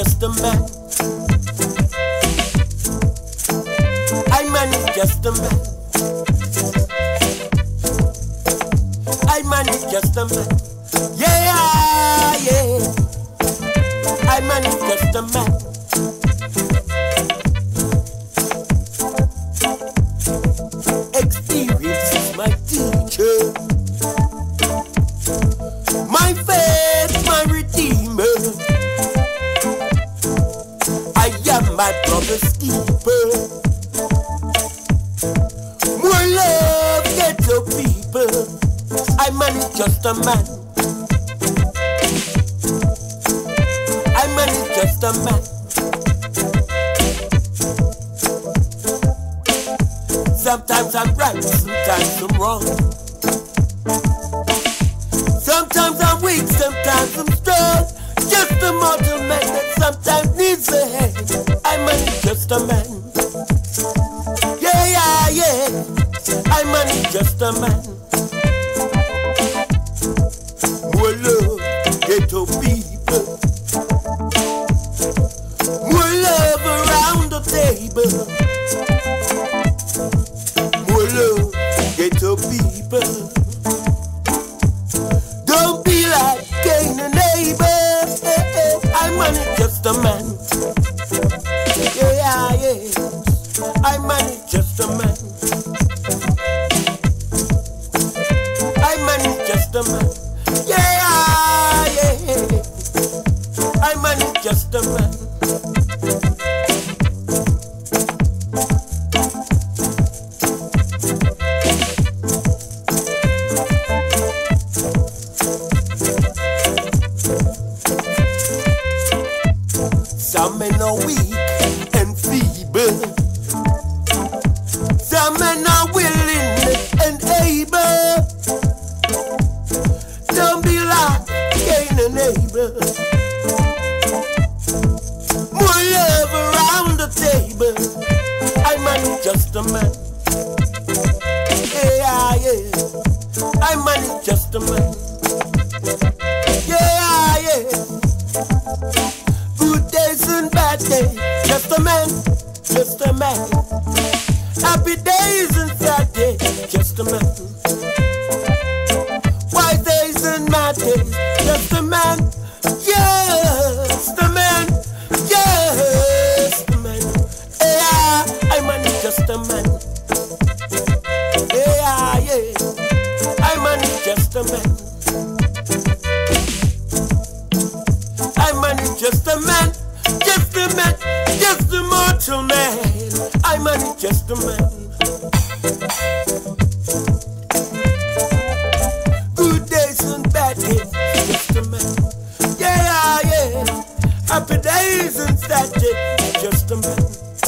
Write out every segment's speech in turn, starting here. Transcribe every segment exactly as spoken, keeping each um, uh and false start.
just a man. I manage just a man. I manage just a man. Yeah, yeah. I manage just a man. Experience is my teacher. My faith, my redeemer. I am my brother's keeper. More love, ghetto people. I manage just a man. I manage just a man. Sometimes I'm right, sometimes I'm wrong. Sometimes I'm weak, sometimes I'm strong. Just a mortal man that sometimes needs a hand. I manage just a man. Yeah, yeah, yeah. I manage just a man. More love, ghetto people. More love around the table. More love, ghetto people. Don't be like Cain and Abel. I manage just a man. Yeah, yeah. I manage just a man. I manage just a man. Yeah, yeah. I manage just a man. Some men are weak and feeble. Some men are willing and able. Don't be like Cain and Abel. More love around the table. I manage just a man. Yeah, yeah. I manage just a man. Yeah, yeah. Good days and bad days, just a man, just a man. Happy days and sad days, just a man. White days and mad days, just a man. Yes, the man, yes, the man. Yeah, I manage just a man. Yeah, yeah, I manage just a man. I manage just a man, just a man, just a mortal man. I manage just a man. Good days and bad days, just a man. Yeah, yeah. Happy days and sad days, just a man.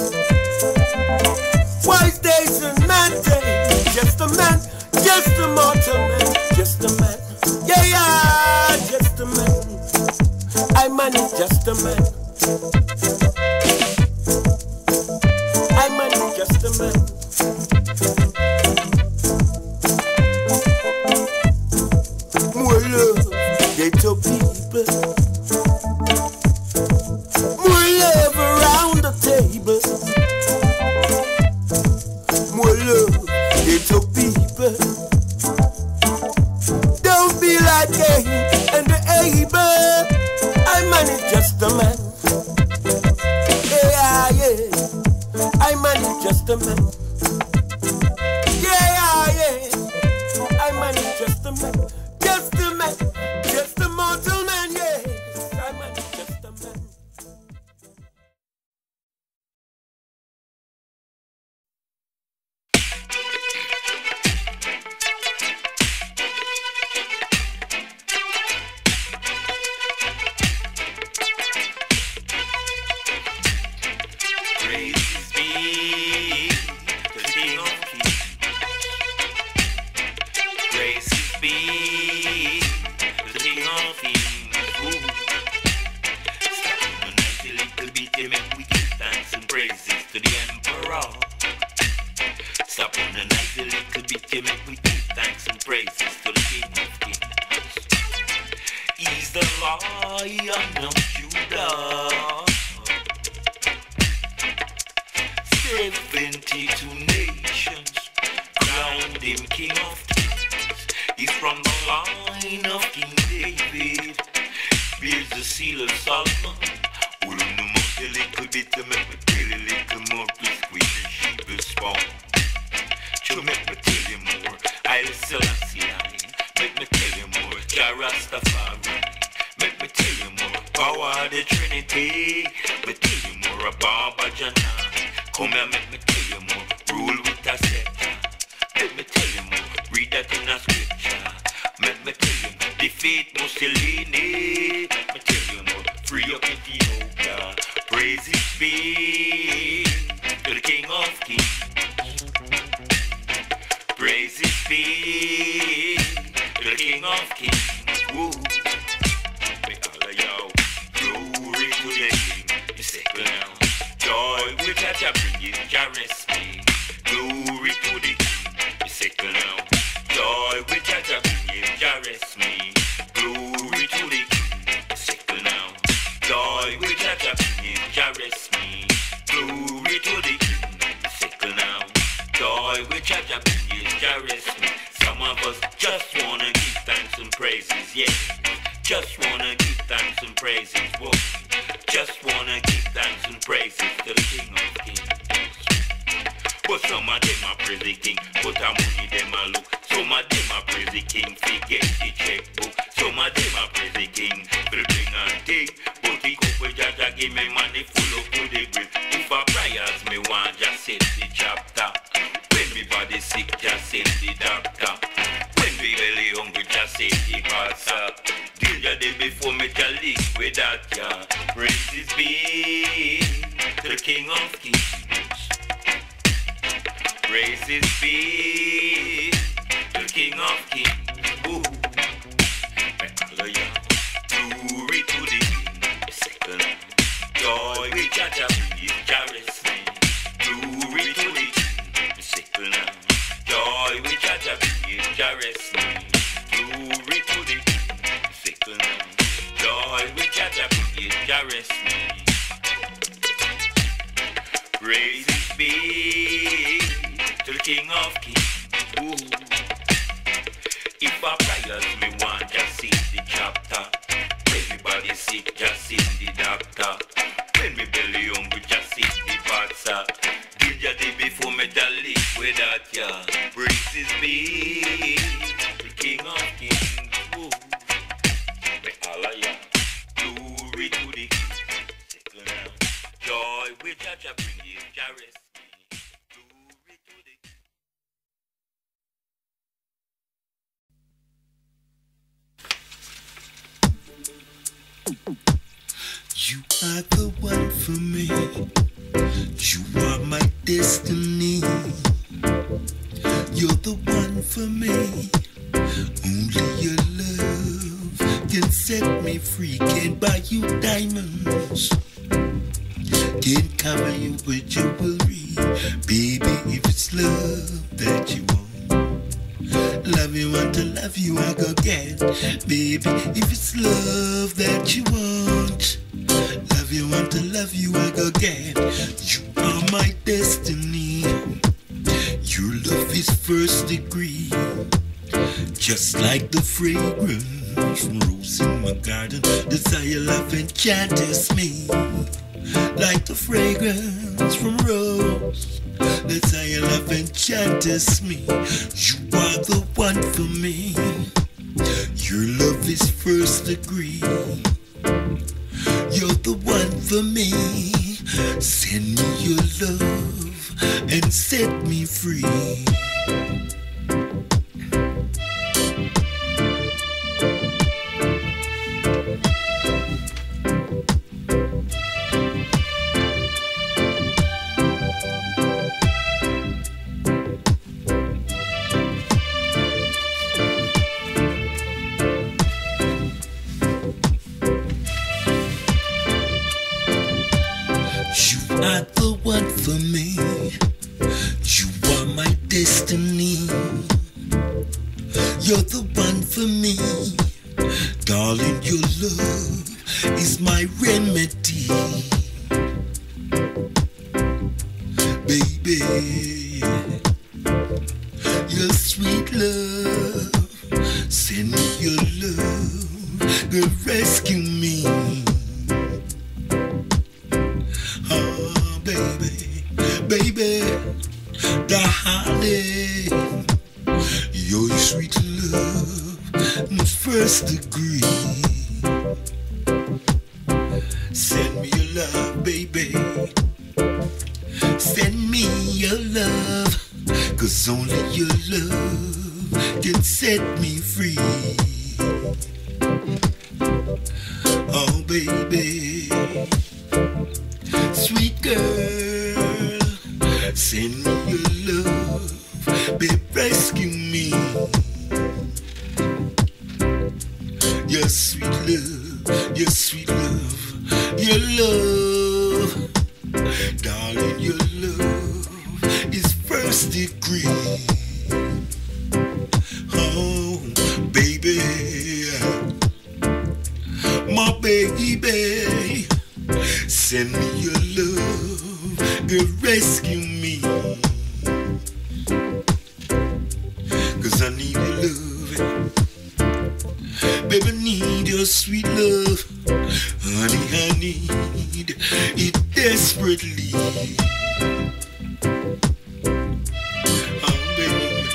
Wise days and mad days, just a man, just a mortal man, just a man. Yeah, yeah, just a man. I manage just a man. I manage just a man. More love, ghetto people. More love around the table. More love, ghetto people. Don't be like Cain and Abel. I manage just a man. Yeah, yeah. I manage just a man. Yeah, yeah. I manage just a man. Just a man. Just a mortal man, yeah. I manage just a man. Praise be to the King of Kings. Praise be to the King of Kings. Ooh. Stop on the night a little bit, they make we give thanks and praises to the Emperor. Stop on the night a little bit, they make we give thanks and praises to the King of Kings. He's the Lion of Judah. seventy-two nations crowned him King of Kings. He's from the line of King David. Bears the seal of Solomon. Hold on the mouth a little bit to make me tell a little more. Please queen the sheep will spawn. To make me tell you more. I'll Selassie I. Make me tell you more. Jah Rastafari. Make me tell you more. Power of the Trinity. Me tell you more about Baba Janai. Come here, make me tell you more. Rule with a scepter. Let me tell you more. Read that in a scripture. Make me tell you more. Defeat Mussolini. Make me tell you more. Free up Ethiopia. Praises be to the King of Kings. Praises be to the King of Kings. Woo. Me all of y'all. Glory to the King. You second now. Joy which I shall bring you, shall rest me. Glory to the King. You second now. Joy which I shall bring you, shall rest me. Glory to the King. You second now. Joy which I shall bring you, shall rest me. Glory to the King. You second now. Joy which I shall bring you, shall rest me. Some of us just wanna give thanks and praises, yeah. Just wanna give thanks and praises, whoa. Just wanna give thanks and praises to the King of Kings. But some of them are praise the King, but our money them a look. Some of them are praise the King, forget the checkbook. Some of them are praise the King, for the bring and take. But the couple Jaja give me money full up to the grill. If I prayers me want, just set the chapter. When me body sick, just send the doctor. When me belly hungry, just send the pastor. Deal ya day before me tell leak with that, yeah. Praises be to the King of Kings. Praises be to the King of Kings. Ooh. Hallelujah. Glory to the King. Second. Joy we Jaja bring it, Jah rest me. Glory to the King. Second. Joy we Jaja bring it, Jah rest me. Glory to the King. Second. Joy we Jaja bring it, Jah rest me. Praises be to the King of Kings. Ooh. If I prayers me want, just see the chapter. Everybody sick, just see the doctor. When me belly hungry, just see the pastor. Did ya day before me tell it with that, yeah. Praises be to the King of Kings. Ooh. Me all of ya. Glory to the King. Second now. Joy which Jah bring you, Jah rest me. Glory to the King. You are the one for me. You are my destiny. You're the one for me. Only your love can set me free. Can't buy you diamonds, can't cover you with jewelry. Baby, if it's love that you want, love you want to love you, I go get. Baby, if it's love that you want, love you want to love you, I go get. You are my destiny. Your love is first degree, just like the fragrance from rose in my garden. Desire love enchants me, like the fragrance from rose. Desire love enchants me. You are the one for me. Your love is first degree. You're the one for me. Send me your love and set me free. Baby, baby, your sweet love, send me your love, girl, rescue me. Oh, baby, baby, darling, your sweet love, first degree. Send me your love, baby. Send me your love, 'cause only your love can set me free. Oh, baby, sweet girl, send me your love, baby, rescue me. Your sweet love, your sweet love, your love, darling, your love is first degree. Oh, baby, my baby, send me your love, girl, rescue me, 'cause I need your love. Baby, need your sweet love. Honey, I need it desperately. Oh, baby,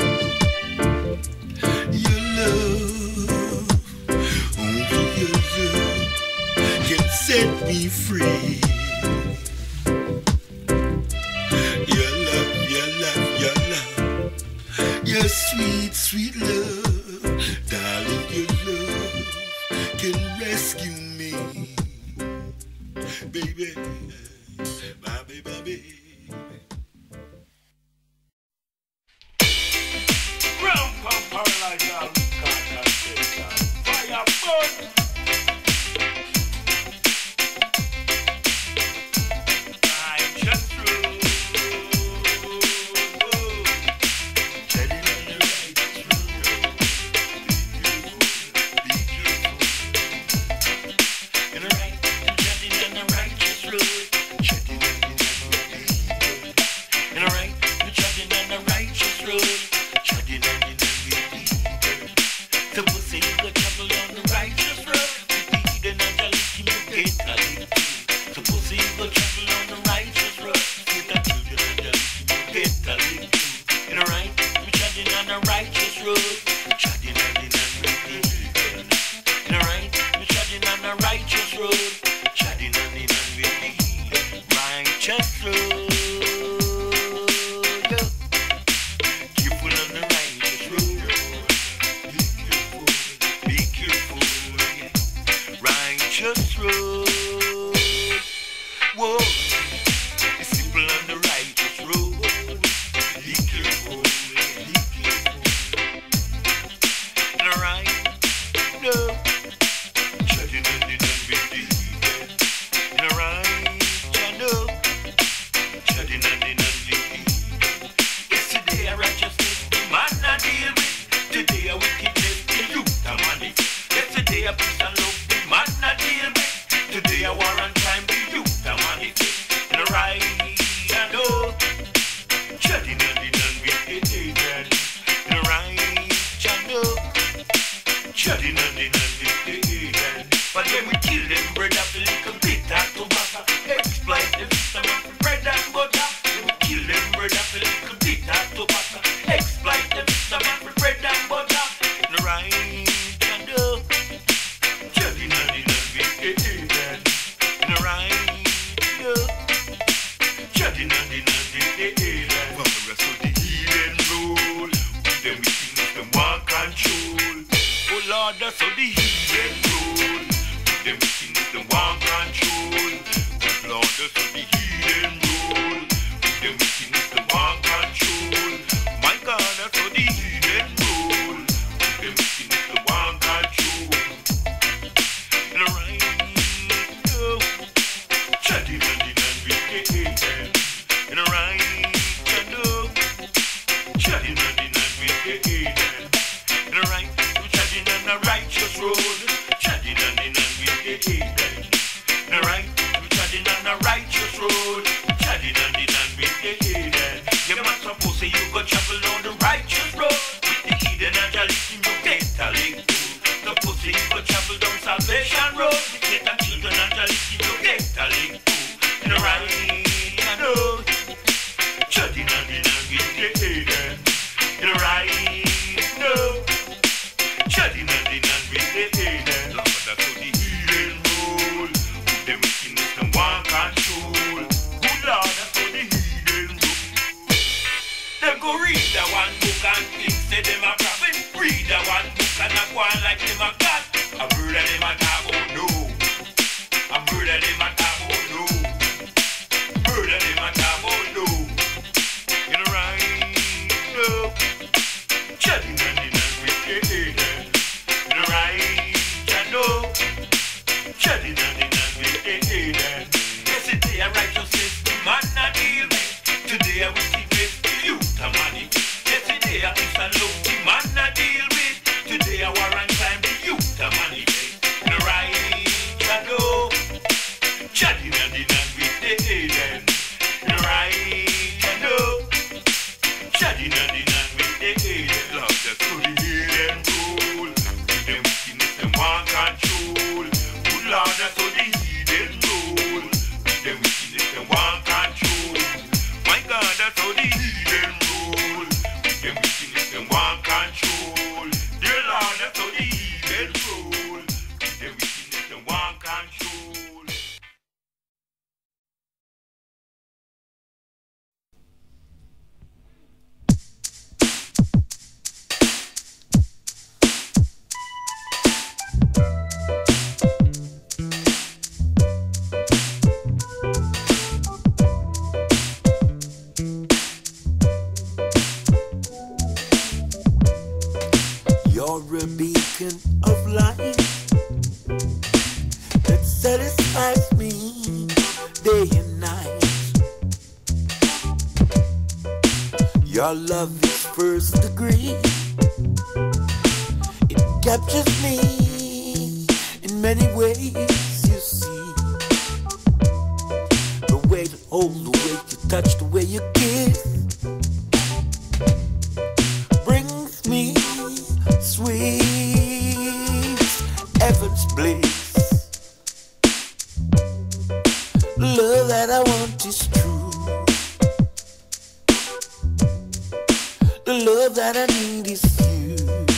your love, only your love can set me free. Your love, your love, your love, your sweet, sweet love, darling, your love can rescue me, baby, my baby, baby. Ground pound paralyzed all concentration. Fire burn. I'm just through. Treading on the right road. Be careful, be careful. In the right, treading on the righteous road. Treading on the right road. a talk about no. A murder them a talk about no. Murder them a talk about no. You know right, no. Chatting and in and with the head. You know right, you know. Chatting and in and with the head. Yesterday I righteousness the man a deal with. Today I wish it with the youth a money. Yesterday I is a love the man a deal with. Today I warrant time the youth a money. You know right, you know. Chatting and in and with the head. You know right, you know. Chatting and in and with the head. Love just to the head and roll. With them wickedness them want control. Good Lord that's how the head and roll. With them wickedness them want control. My God that's how the head and roll. With them wickedness them want control. Dear Lord that's how the head and roll. With them wickedness them want control. You're a beacon of light that satisfies me day and night. Your love is first degree. It captures me in many ways, you see. The way you hold, the way you touch, the way you kiss brings me sweet heaven's bliss. The love that I want is true. The love that I need is you.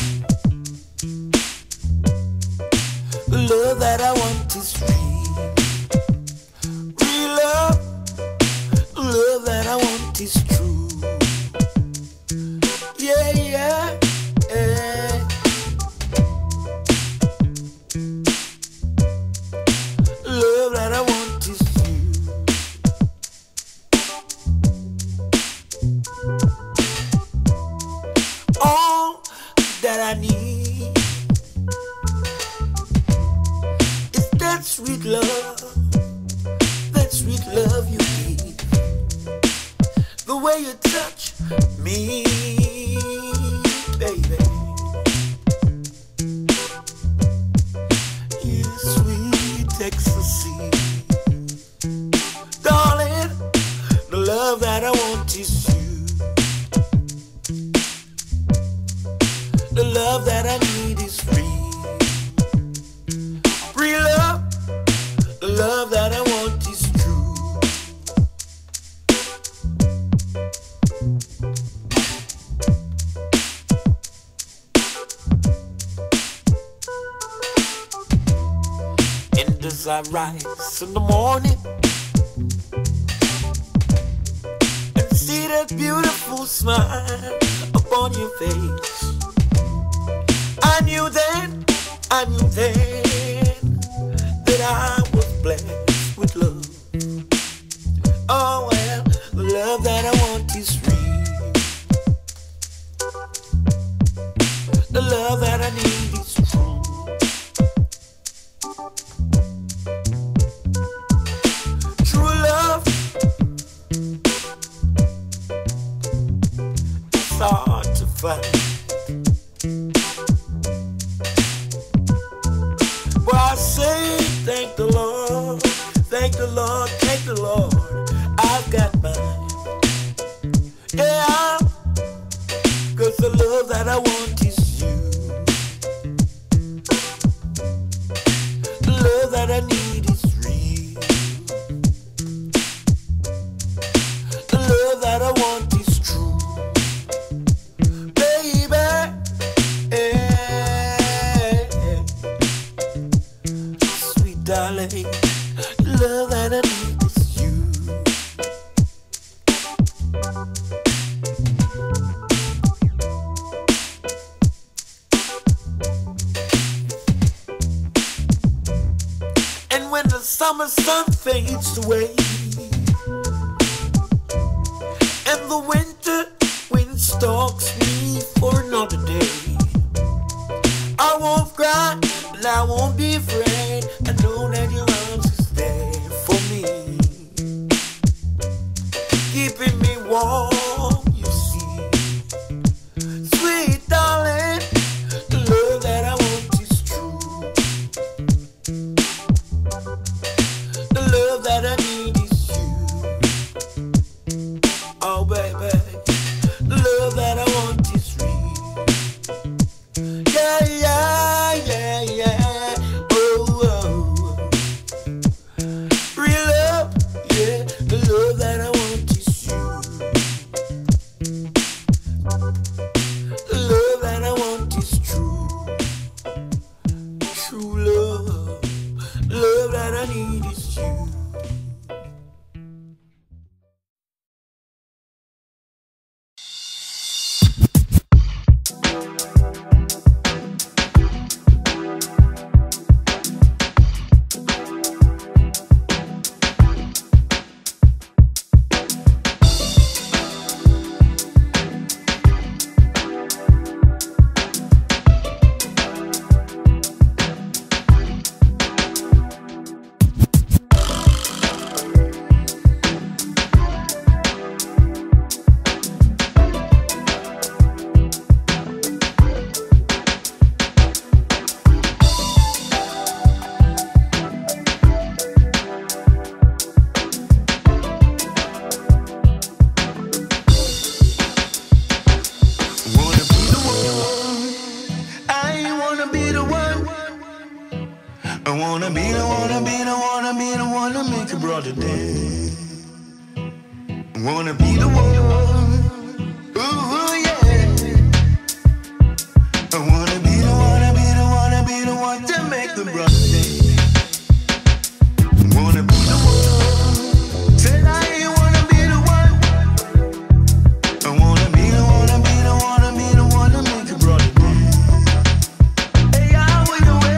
The love that I want is real. Real love. The love that I want is true. Yeah, yeah, yeah. Love that I want is you. All that I need is that sweet love, that sweet love you give. The way you touch me, baby. You sweet ecstasy. Darling, the love that I want is you. The love that I need is real. Real love. The love that I want is true. And as I rise in the morning and see that beautiful smile upon your face, I knew then, I knew then that I was blessed with love. Oh well, the love that I want is real. The love that I need is true. True love, it's hard to find. Well, I say thank the Lord, thank the Lord, thank the Lord, I've got mine. Yeah, cause the love that I want is you. The love that I need is real. The love that I want is true. Baby, darling, the love that I need is you. summer sun fades away, and the winter wind stalks me for another day. I won't cry, and I won't be afraid. I know that your arms is there for me, keeping me warm, you see. Sweet darling, the love that I want is true. The love that I need is you. Oh baby, the love that I want is real. Yeah, yeah, yeah, yeah. Oh, oh. Real love, yeah. The love that I want is you. The love that I want is true. True love. Love that I need is you. I wanna be the, wanna be the, wanna be the one to make your brother dance. I wanna be the one, ooh yeah. I wanna be the, wanna be the, wanna be the one to make the brother dance. I wanna be the one, said I ain't wanna be the one. I wanna be the, wanna be the, wanna be the one to make your brother dance. Hey, how will you wear?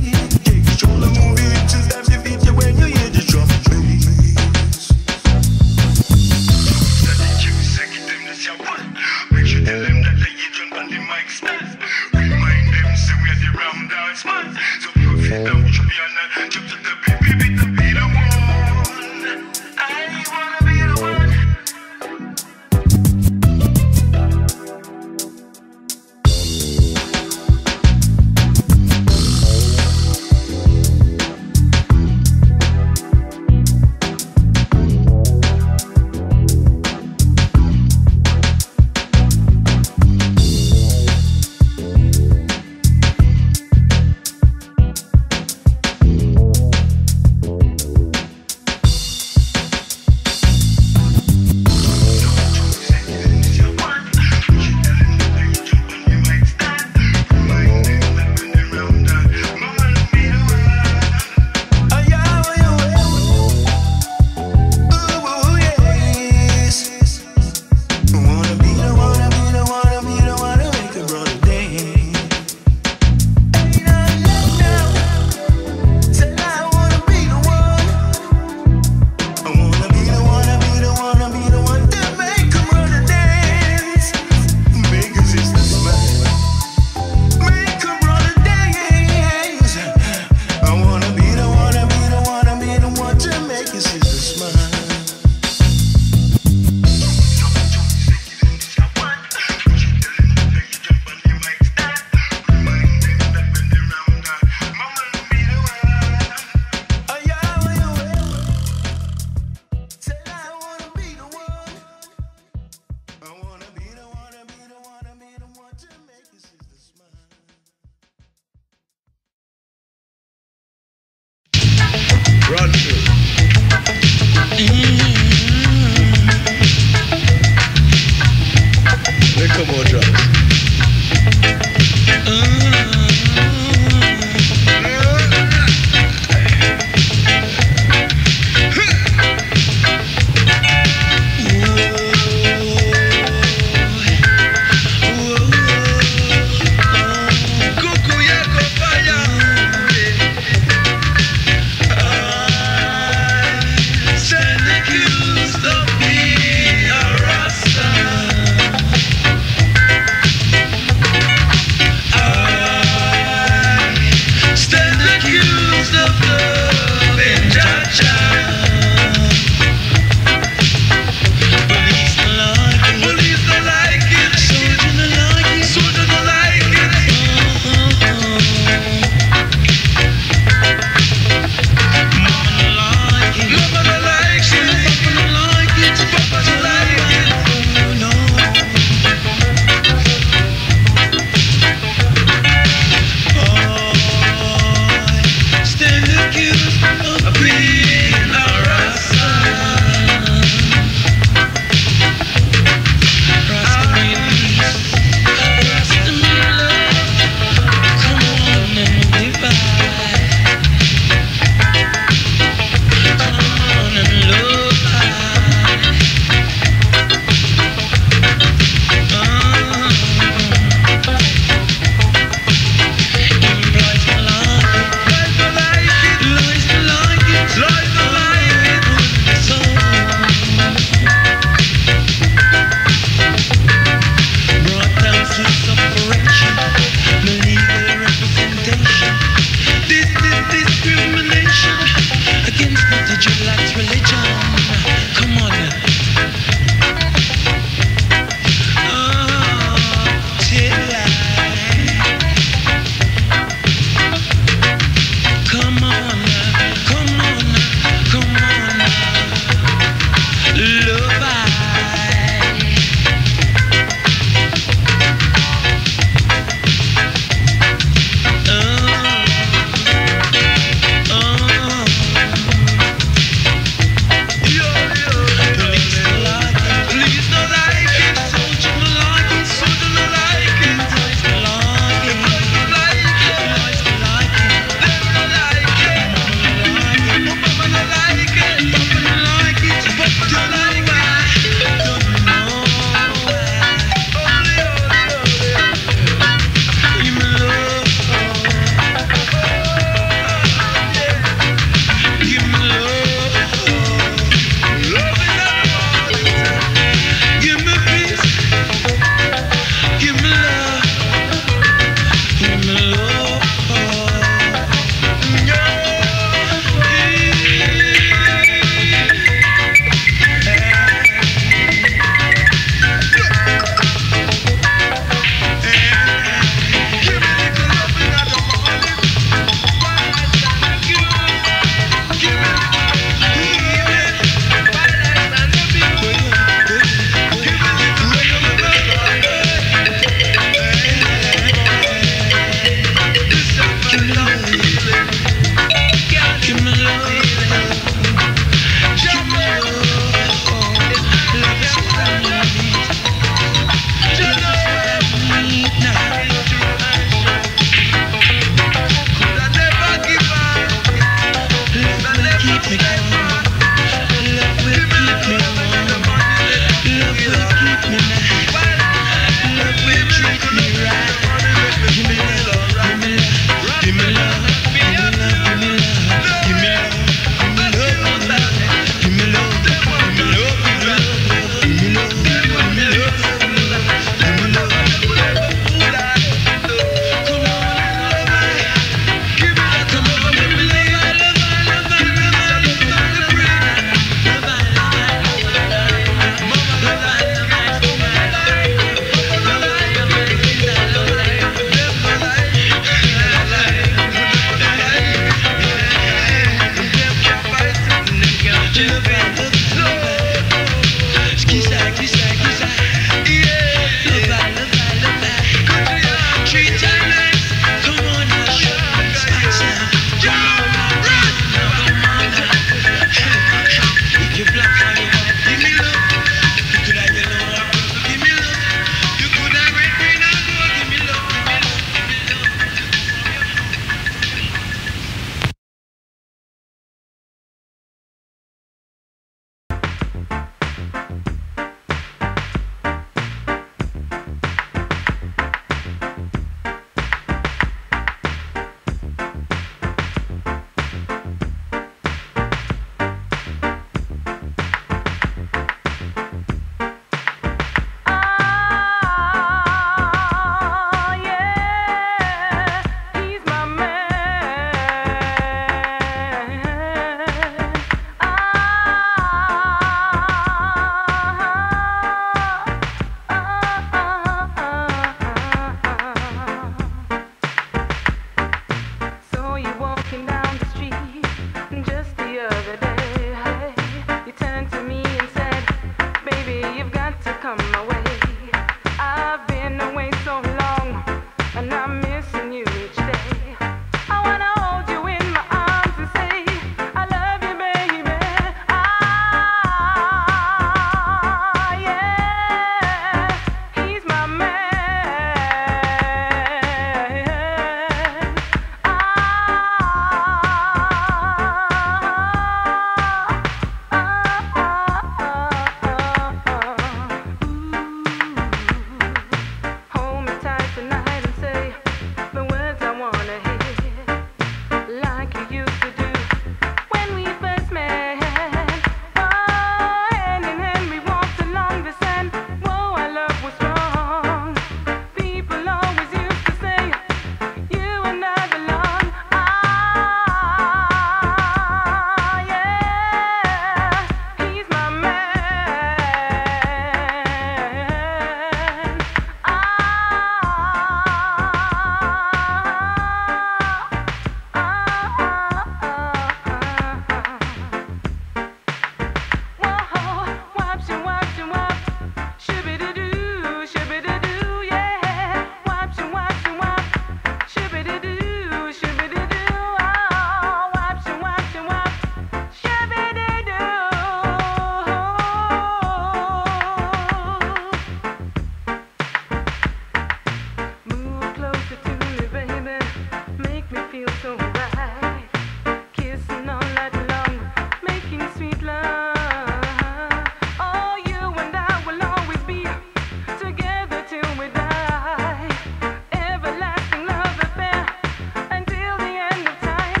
feels so right. Kissing all night long, making sweet love. Oh, you and I will always be together till we die. Everlasting love affair until the end of time.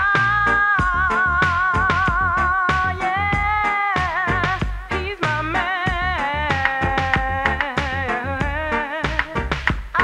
Ah, yeah, he's my man. Ah,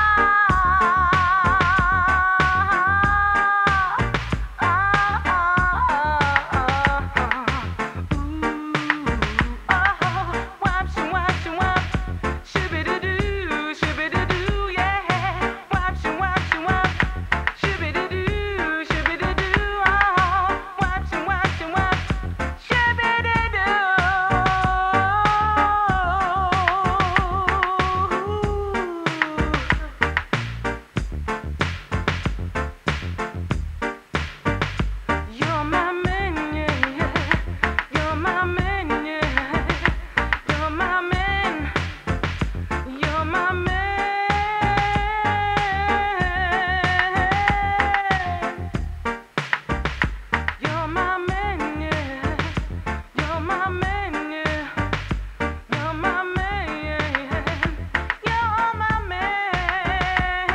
You're my man, yeah, yeah. You're my man, yeah. You're my man. You're my man. You're my man, yeah. You're my man, yeah. You're my man, yeah. You're my man.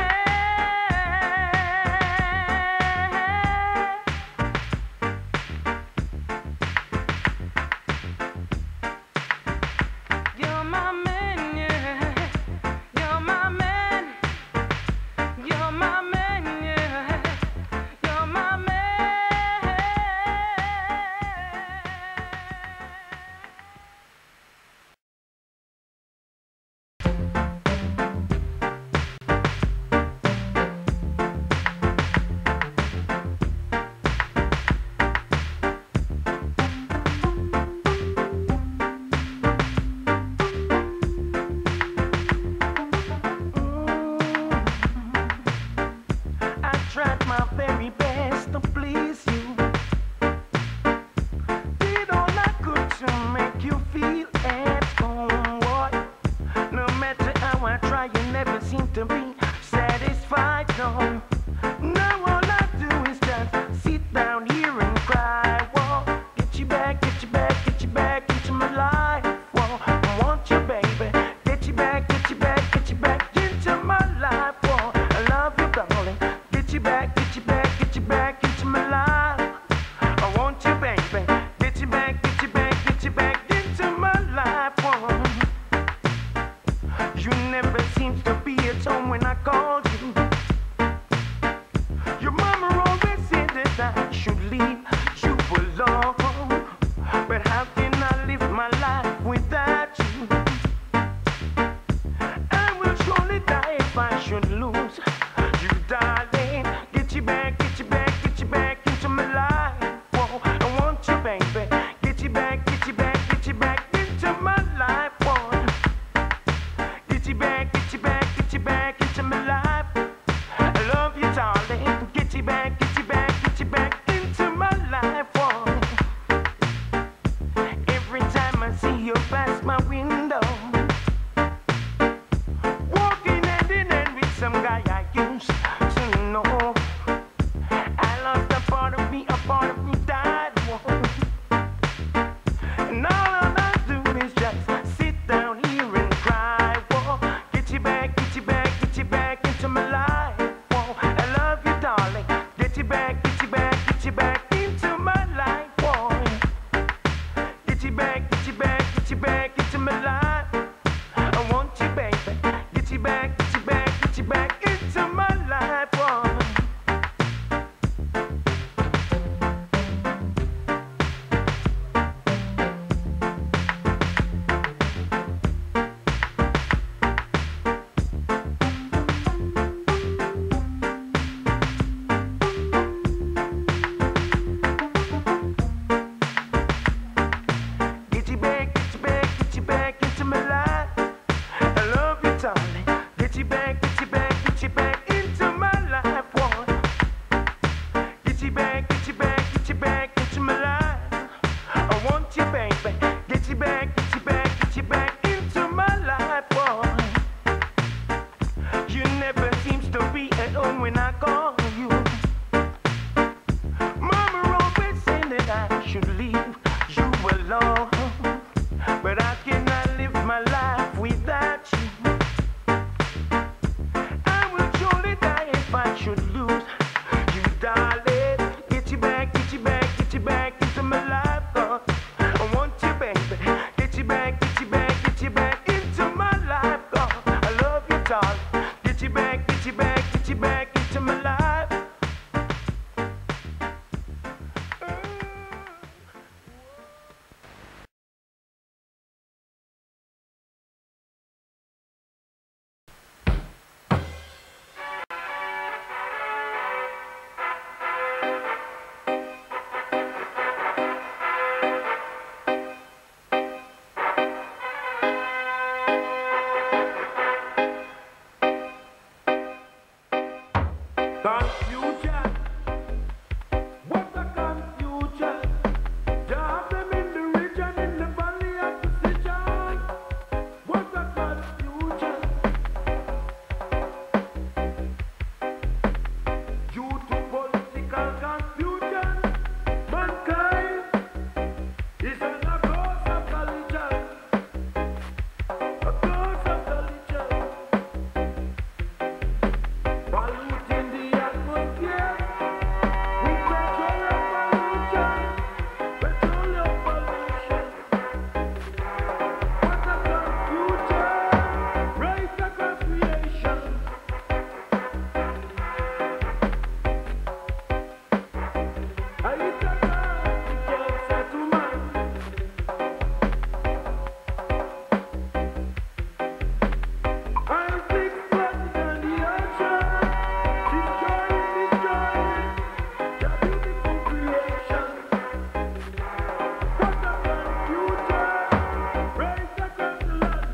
You're my man, yeah. You're my man. You're my man, yeah. You're my man. I tried my very best to please you. Did all I could to make you feel at home, boy. No matter how I try, you never seem to be satisfied, no. Now all I do is just sit down here and cry, whoa. Get you back, get you back, get you back into my life, whoa. I want you, baby. Get you back, get you back, get you back into my life, whoa. I love you, darling. Get you back, get you back, get you back into my life. I want you, baby. Get you back, get you back, get you back into my life, whoa. You never seem to be at home when I call you. Your mama always said that I should leave you alone. But how can I live my life without you? I will surely die if I should lose you, darling. Get you back, get you back, get you back into my life. Whoa, I want you, baby. Get you back, get you back, get you back into my life. Whoa. Get you back, get you back, get you back into my life. I love you, darling. Get you back, get you back, get you back into my life. Whoa. Every time I see you pass my window, walking hand in hand with some Confusion. What a confusion. You have them in the region, in the valley of decision. What a confusion. Due to political confusion, mankind is in a cause of collision. A cause of collision. Polluting the atmosphere with petroleum pollution. Petroleum pollution. What a confusion. Right across creation. I hit a God, we can't settle man. I'll fix flooding on the ocean. Destroying, destroying the beautiful creation. What a confusion. Right across the land.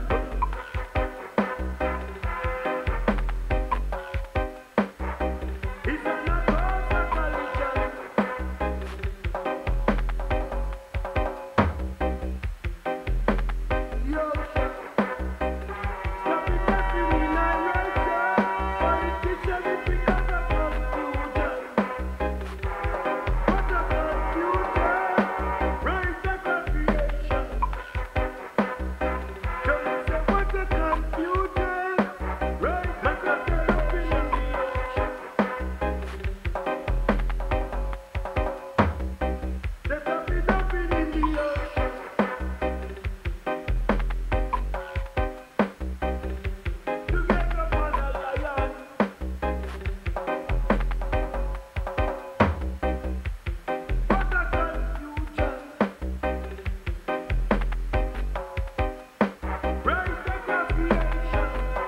It's an cause of collision. The ocean. Stop it, destiny, narration. Politician is because of confusion. What a confusion. Right across creation. Come and say, what a confusion. Right across the open in the ocean. Set up it open in the ocean. Together for the lion. What a confusion. Right across creation.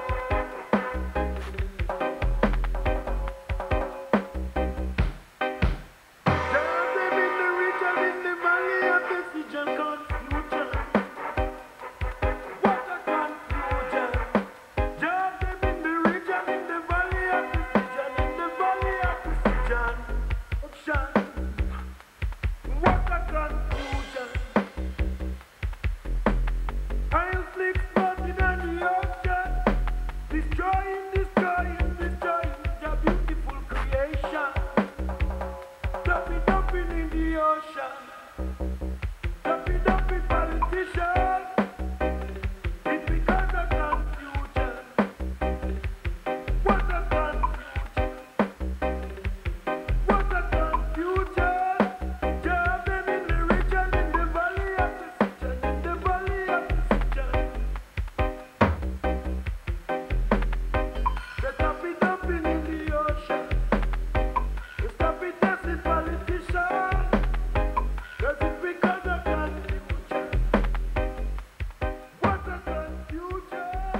Serve them in the region, in the valley of decision. Confusion. What a confusion. Serve them in the region, in the valley of decision, in the valley of decision. Ocean. What a confusion. I'll flick flooding on the ocean. Destroying, destroying, destroying the beautiful creation. Stop it dumping in the ocean. Stop it dumping politicians. It's because of confusion. What a confusion. What a confusion. You have them in the region, in the valley of decision, in the valley of decision. Stop it dumping in the ocean. Stop it testing politicians. 'Cause it's because of confusion. What a confusion.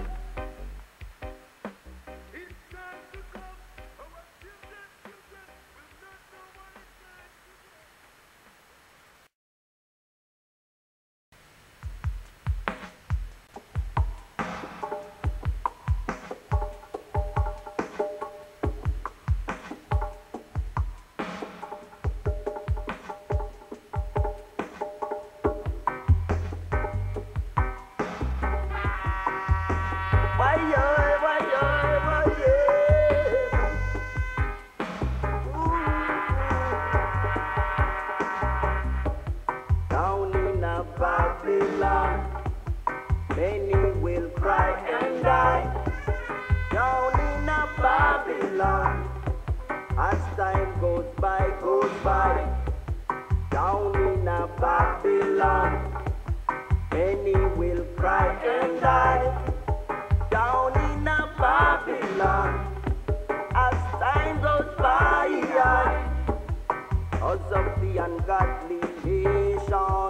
It's time to come. Our children, children will not know what it's like to be. Why, yeah, why, yeah, why, yeah. Ooh. Down in a Babylon, many will cry and die. Down in a Babylon, as time goes by, goes by. Down in a Babylon, many will cry and die. Down in a Babylon, as time goes by, because of the ungodly nation,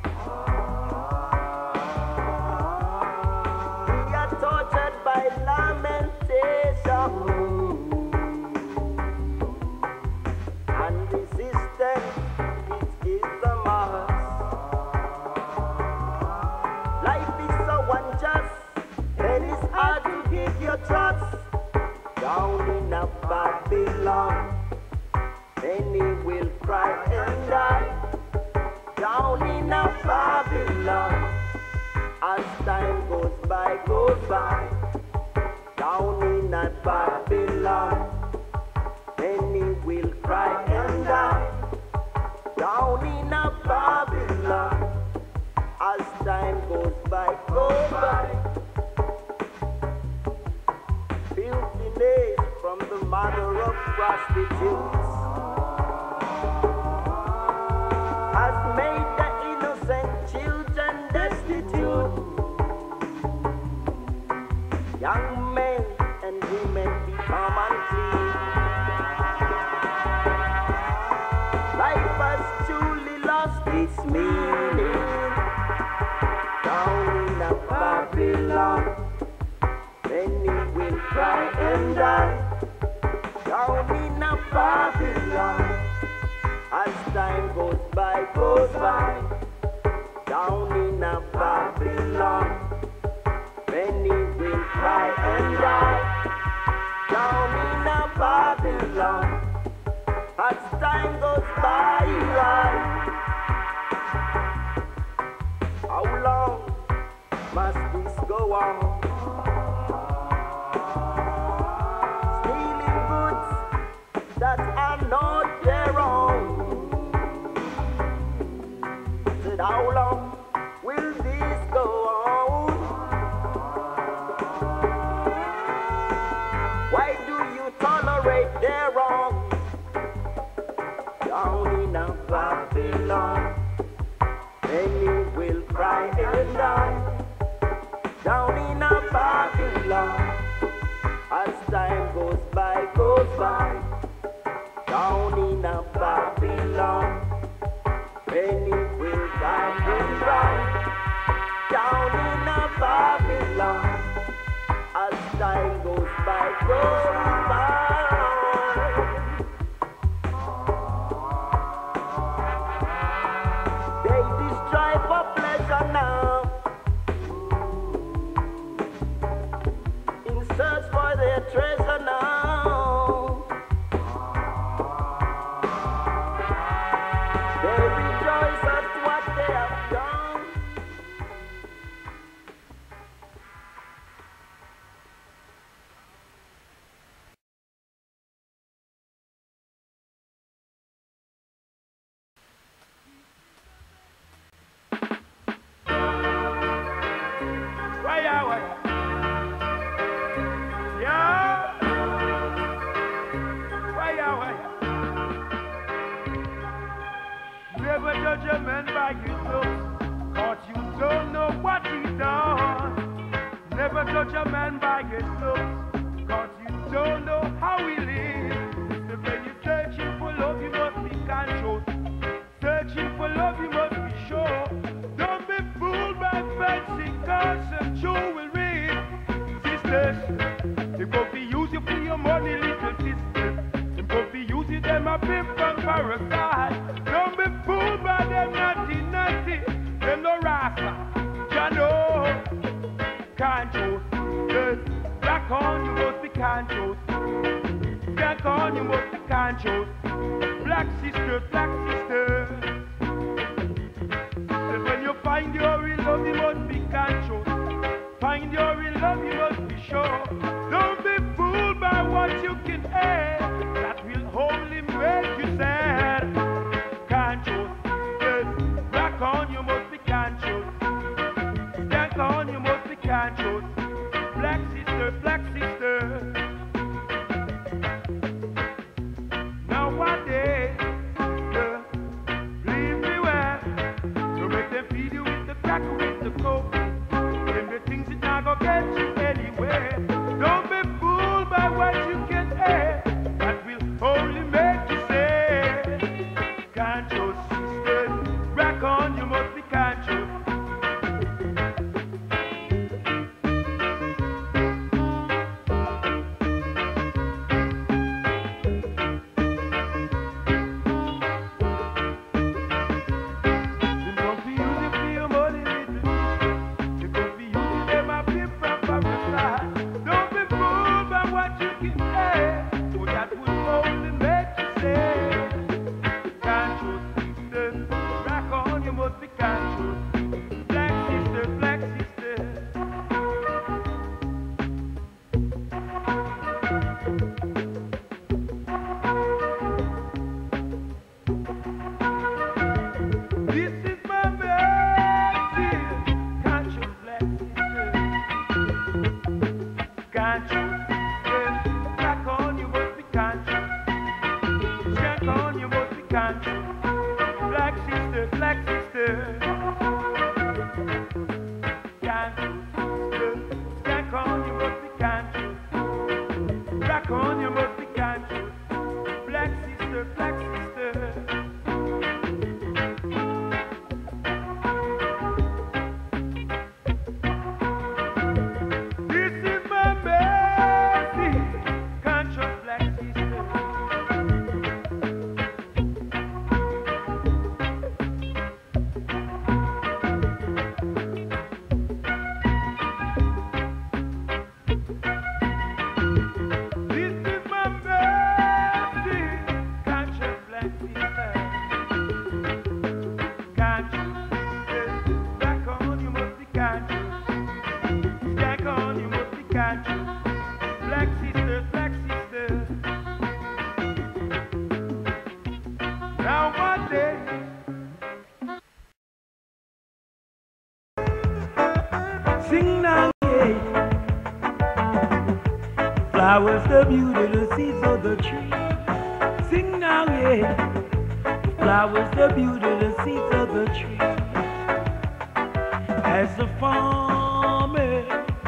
we are tortured by lamentation, and resistance, it is a must. Life is so unjust, it is hard to give your trust. Down in a Babylon. Babylon. Many will cry and die down in a Babylon. As time goes by, goes by, down in a Babylon. Many will cry and die down in a Babylon. As time goes by, goes by. Filthiness from the mother of prostitutes has made the innocent children destitute. Young men and women become unclean. Life has truly lost its meaning. Down in a Babylon, many will cry and die. Down in a Babylon, as time goes by, goes by. Down in a Babylon, many will cry and die. Down in a Babylon, as time goes by, right. How long must this go on? Stealing goods that are not their own. Said, how long will this go on? Why do you tolerate their wrong? Down in a Babylon, many will cry and die. Down in a Babylon, as time goes by, goes by. Down in a Babylon, many will die and die. Down in a Babylon, as time goes by, goes by. They destroy for pleasure now, in search for their treasure now. They rejoice at what they have done. Why, why? Yeah. Why, why? Never judge a man by his looks, cause you don't know what he done. Never judge a man by his looks, cause you don't know how he lives. So when you're searching for love, you must be conscious. Searching for love, you must be sure. Don't be fooled by fancy cause and you will read. Sisters, they go be using for your money, little sisters. They go be using them a pimp and parasite. Don't be fooled by them naughty, naughty. Them no rasta, ya know. Conscious, yes. Black on, you must be conscious. Black on, you must be conscious. Black sisters, black sisters. And when you find your real love, you must be conscious. Find your real love, you must be sure. Don't be fooled by what you can have. That will only make you sad. Conscious, yes. Black on, you must be conscious. Black on, you must be conscious. Black sister, black sister. Nowadays, yeah, please beware. Don't make them feed you with the crack or with the coke. Them the things that not gonna get you anywhere. Don't be fooled by what you can have. Flowers, the beauty, the seeds of the tree. Sing now, yeah. The flowers, the beauty, the seeds of the tree. As the farmer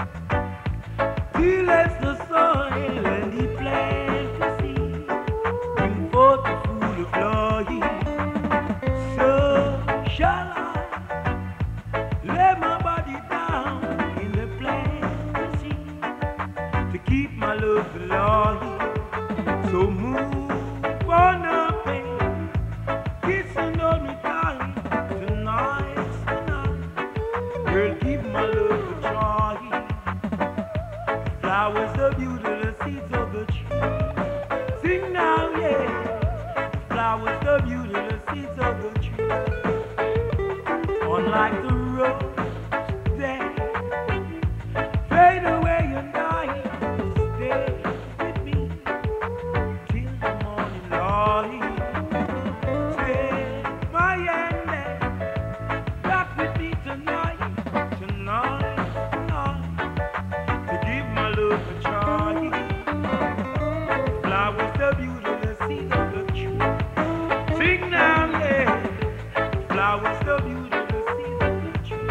tilleth the soil and he plants the seed, bring forth the food of glory. So shall I lay my body down in the plant the seed to keep my love the Lord. So move on up and kiss and hold me tight tonight, tonight. Girl, keep my love the joy. Flowers, the beauty, the seeds of the tree. Sing now, yeah. Flowers, the beauty, the seeds of the tree. Unlike the rose that fade away and die, stay with me till the morning light. Take my hand and rock with me tonight, tonight, tonight, to give my love a try. Flowers, the beauty, the seeds of the tree. Sing now, yeah. Flowers, the beauty, the seeds of the tree.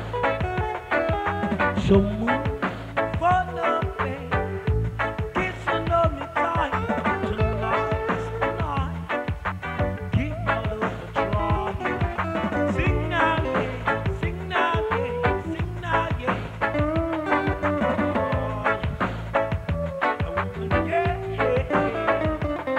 So move on up and kiss and hold me tight tonight, tonight. Give my love a try. Sing now, yeah. Sing now, yeah. Sing now, yeah. Oh, yeah, yeah, yeah.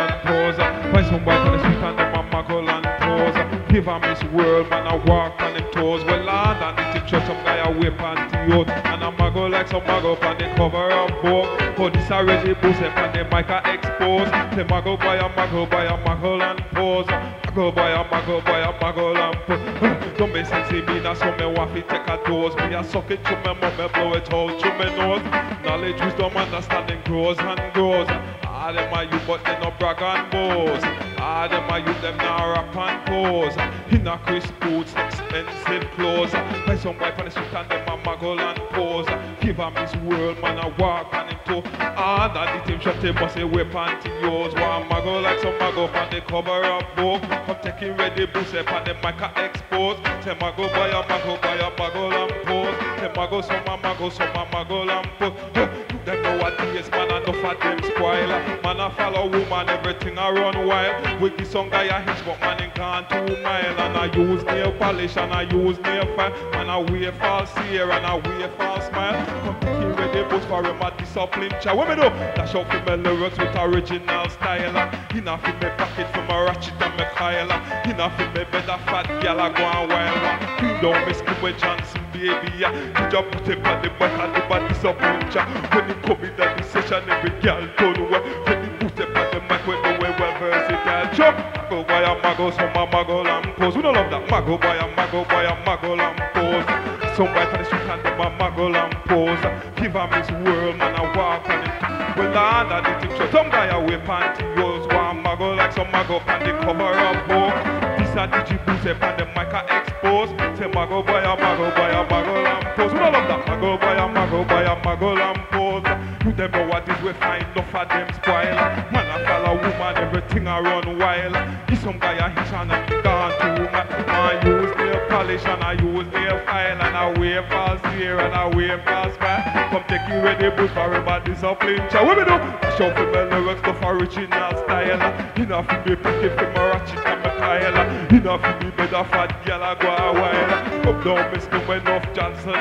and pose. Find some boy on the street and them a muggle and pose. Give a miss world, man, I walk on them toes. Well, land and the tip shot, some guy a whip and out. And a muggle like some muggle on the cover of book. But this already boost up and the mic a expose. The muggle by a muggle by a muggle and pose. Muggle by a muggle by a muggle and pose. Don't make sense in me, now so me want to take a dose. Me a suck it through me mouth, me blow it out through me nose. Knowledge, wisdom, understanding grows and grows. All them a you but they no brag and boast. All them a you them now rap and pose. In a crisp boots, expensive clothes. Buy some wife on the street and them a muggle and pose. Give a miss world man a walk on him toe. And that the team shot they must say whip and yours. One muggle like some muggle on the cover of book. Come taking ready boots up and them mic a expose. Say muggle buy a muggle buy a muggle and pose. Say muggle some a muggle some a muggle and pose. Them know what is man and enough of them spoil. Man a follow woman, everything a run wild. With the song guy a hitch, but man in can't two mile. And I use nail polish and I use nail file. And I wear false ear and I wear false smile. Come picking ready boots for him a discipline child. What me do? Dash out for my lyrics with original style. Enough in my pocket for my ratchet and my Kyle. Enough in my bed a fat gal a go and wild. You don't miss me with Johnson baby. You just put him on the back and the body discipline child. When he come in that session every girl turn away. When he put up on the mic when the way well versatile. Jump! Mago by a mago, some a mago and pose. We don't love that. Mago by a mago by a mago and pose. Some boy on the street and them a mago and pose. Give him his world man a walk on it. Well land and the tip shot. Some guy a wear pantyhose. One mago like some mago on the cover of book. This a digi boots up and the mic a expose. Say mago by a mago by a mago and pose. We don't love that. Mago by a mago by a mago and pose. You them know what is we find enough of them spoil. Man a follow woman, everything a run wild. Give some guy a hitch and a gone to man. I use nail polish and I use nail file. And I wear false ear and I wear false file. Come take you ready boots for a discipline. Chow, what me do? Show for me lyrics stuff original style. Enough for me picket for my ratchet and my Kyle. Enough for me better fat girl a go a while. Come down miss me when off Johnson.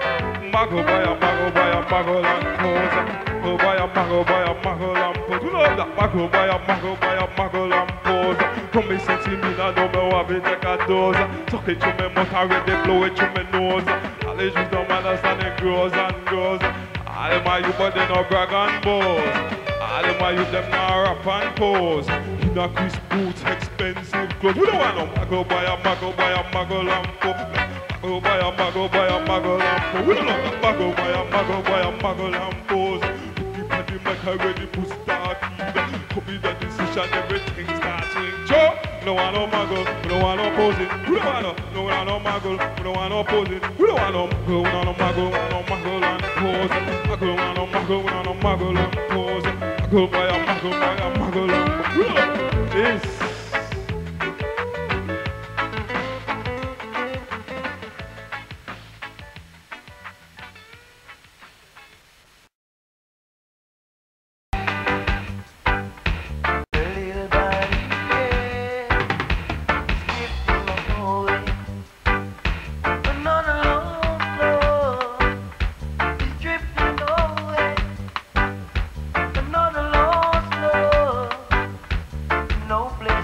Mago by a mago by a mago and pose. Go by a mago by a mago and pose. You know that mago by a mago by a mago and pose. Come me sense in me now don't know how to take a dose. Suck it through me mouth already blow it through me nose. All the juice don't understand it grows and grows. All them a you but they no brag and boast. All them a you them now rap and pose. In a crisp boots expensive clothes. We don't want no mago by a mago by a mago and pose. Mago by a mago by a mago and pose. We don't know that mago by a mago by a mago and pose. Keep on the mic already to start. Come in the decision, everything starts swing. Joe, we don't want no mago, we don't want no posing. We don't want no, no, we don't want no mago, we don't want no posing. We don't want no mago, we don't want no mago, we don't want no mago and pose. Mago, we don't want no mago, we don't want no mago and pose. Mago by a mago by a mago and pose. This. No place.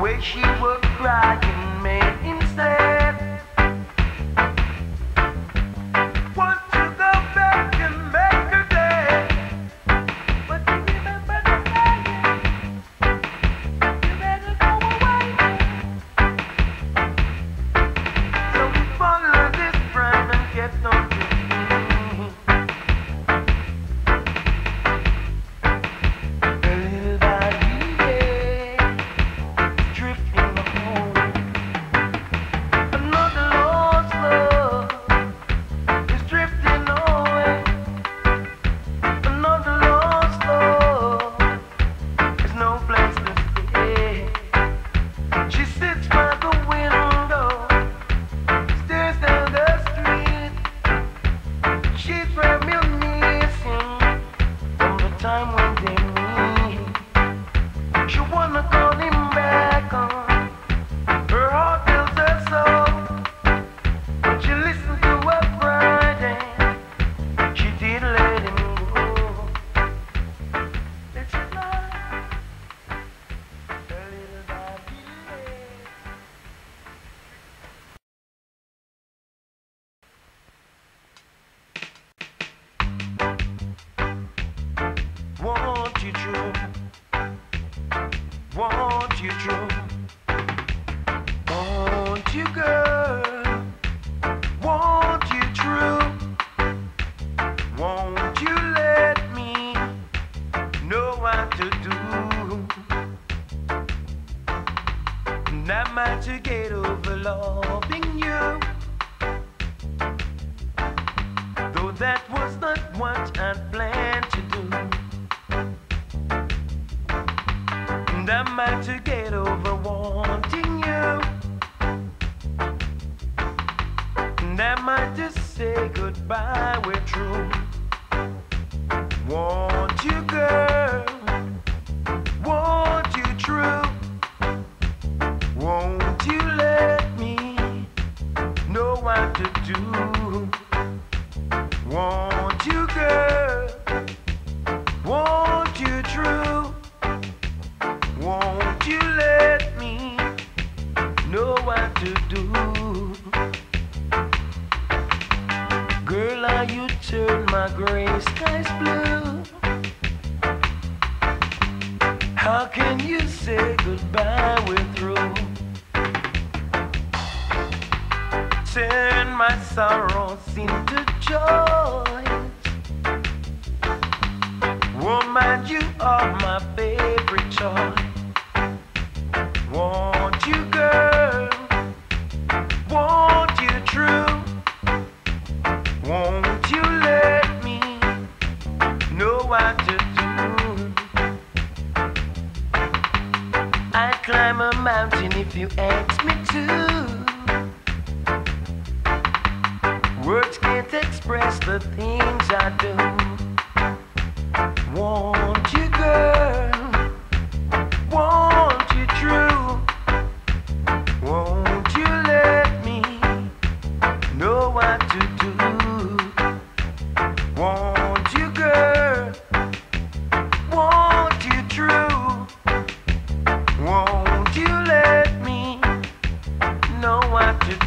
way she was crying made him sad. Want to go back and make her glad, but you remember the saying, you better go away. So we followed this friend and kept on drifting. Little by little, drifting home. Another lost love is drifting away. Another lost love is no place to stay. She sits by the window, stares down the street. She's reminiscing from the time when they meet. She wanna call him back on. Her heart tells her so, but she listened to her Friday. She did let him go. Let you fly a little by little. Want you true? Want you true? Want you girl? Want you true? Won't you let me know what to do? And I might to get over loving you, though that was not what I'd planned to do. And I might to get over wanting you, and I might just say goodbye, we're through. Want you girl, want you true? Won't you let me know what to do? Want you girl, want you true? Won't you let me know what to do? Girl, how you turn my gray skies blue? How can you say goodbye, we're through? Turn my sorrows into joy. Woman, you are my favorite choice. Want you girl, want you true? Won't you let me know what to do? I'd climb a mountain if you asked me to. Words can't express the things I do. Want you girl, want you true? Won't you let me know what to do? Want you girl, want you true? Won't you let me know what to do?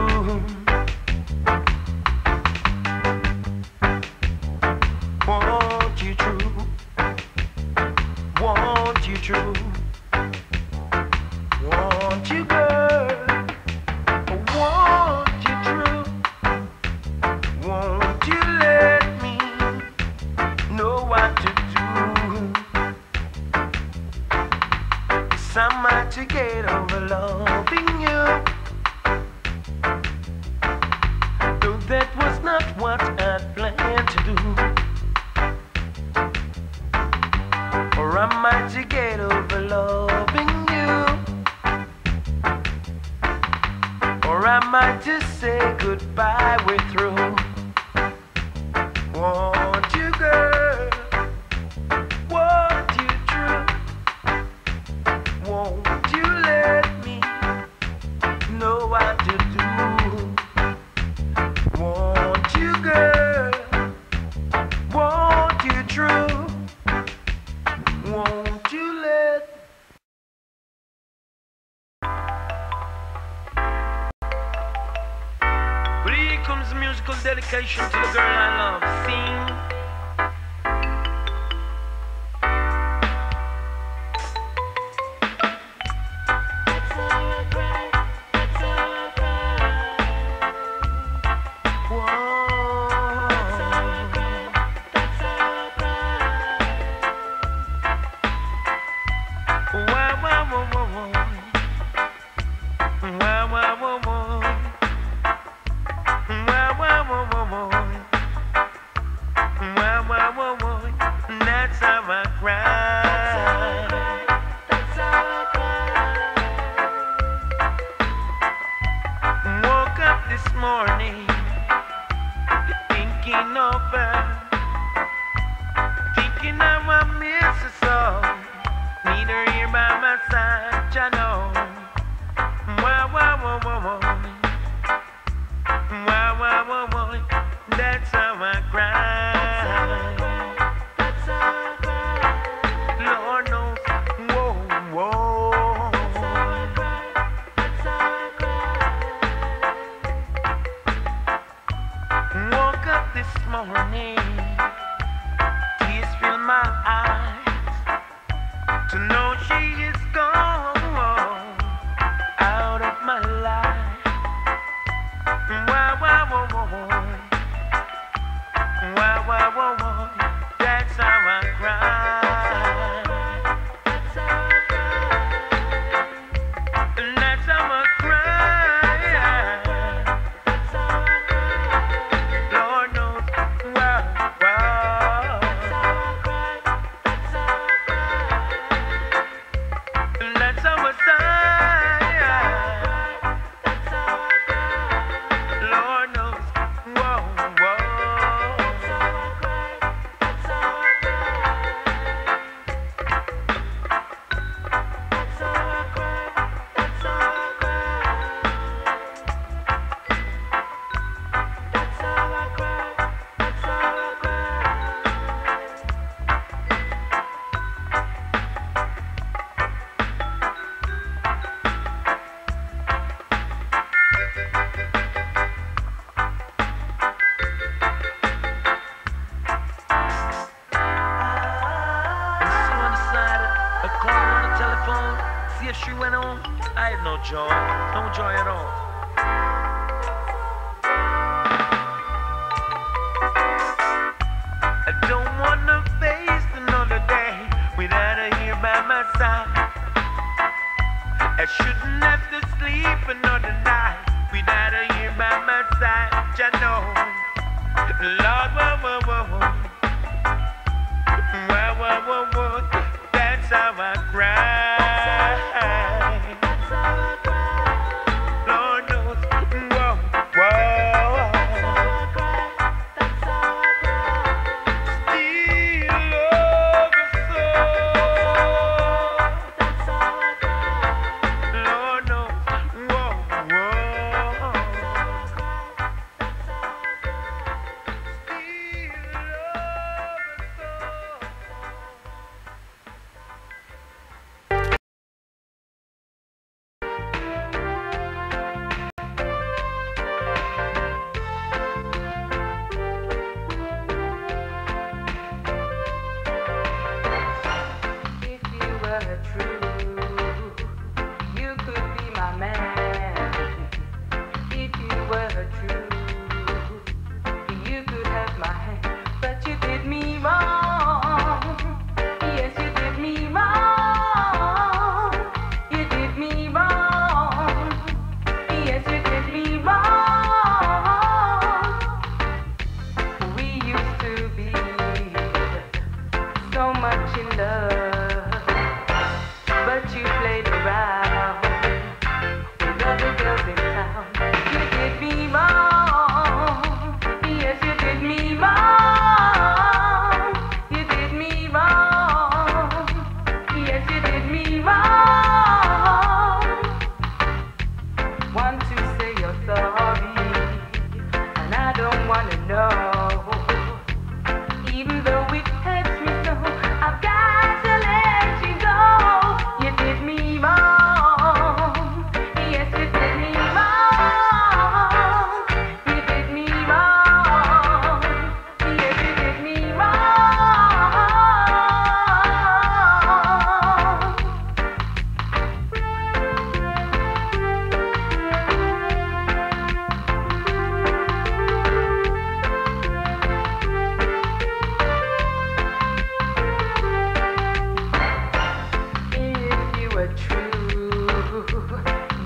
Want you true? Want you true? Want you girl? Want you true? Won't you let me know what to do? Some might to get over loving you, though that was not what I'd planned to do. Or I might to get over loving you, or I might just say goodbye, we're through. Want you girl, want you true? Won't you let me know what to do? Want you girl, want you true? Won't you let comes musical dedication to the girl I love. Sing. With other girls in town, you did me wrong.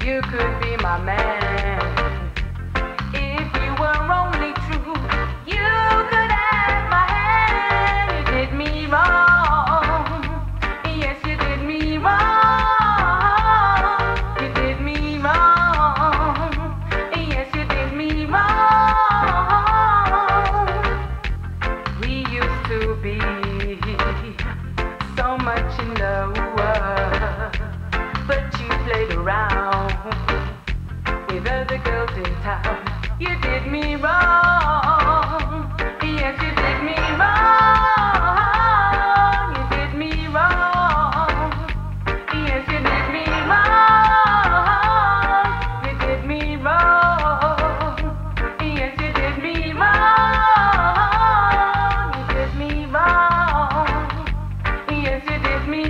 you could be my man. If you were only true, you could have my hand. You did me wrong. Yes, you did me wrong. You did me wrong. Yes, you did me wrong. We used to be so much in love, but you played around with other girls in town. You did me wrong. Yes, you did me wrong. You did me wrong. Yes, you did me wrong. You did me wrong. Yes, you did me wrong. You did me wrong. Yes, you did me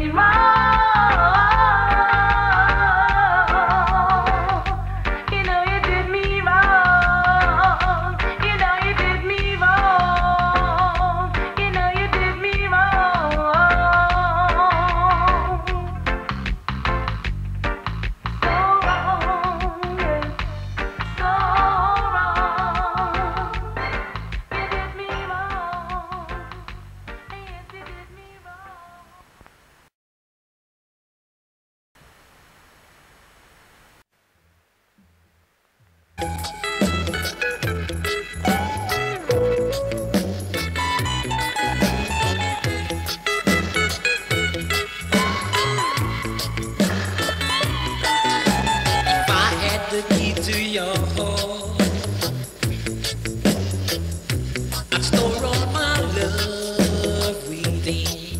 wrong. You know you did me wrong. You know you did me wrong. You know you did me wrong. So wrong, yes, so wrong. You did me wrong. Yes, you did me wrong. If I had the key to your heart, I'd store all my love within.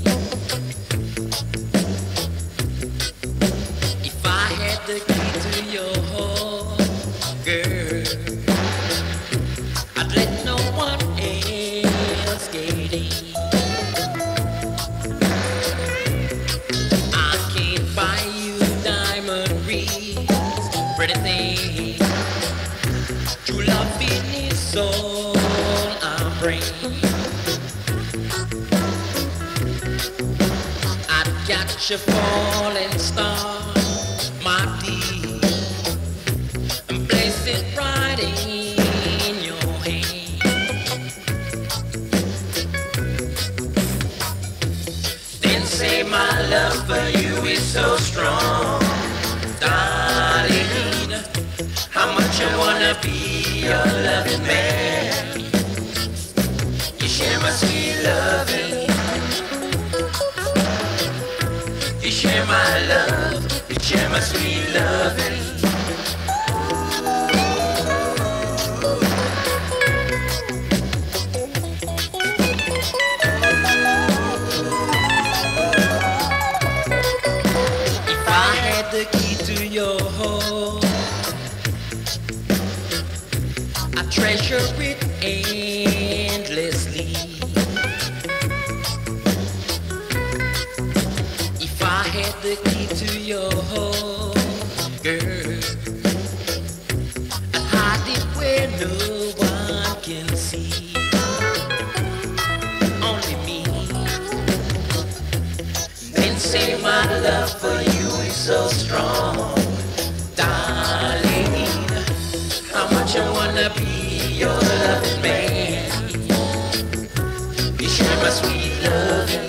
If I had the key to your heart, girl, I'd let no one else get in. I can't buy you diamond rings, pretty things. True love is all I bring. I've got your falling star, my dear, and place it right in your hand. Then say my love for you is so strong, darling. How much I wanna be your loving man. You share my sweet loving. You share my love. You share my sweet loving. If I had the key to your heart, I treasure it endlessly. If I had the key to your heart, girl, I'd hide it where no one can see. Only me. Then say my love for you is so strong, darling. How much I wanna be your loving man. You share my sweet loving.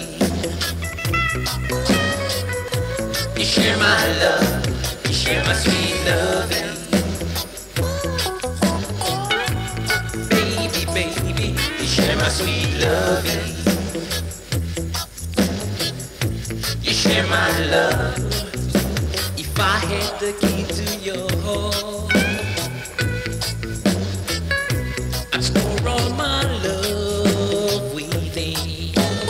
You share my love. You share my sweet loving. Baby, baby, you share my sweet loving. You share my love. If I had the key to your heart, I'd store all my love within.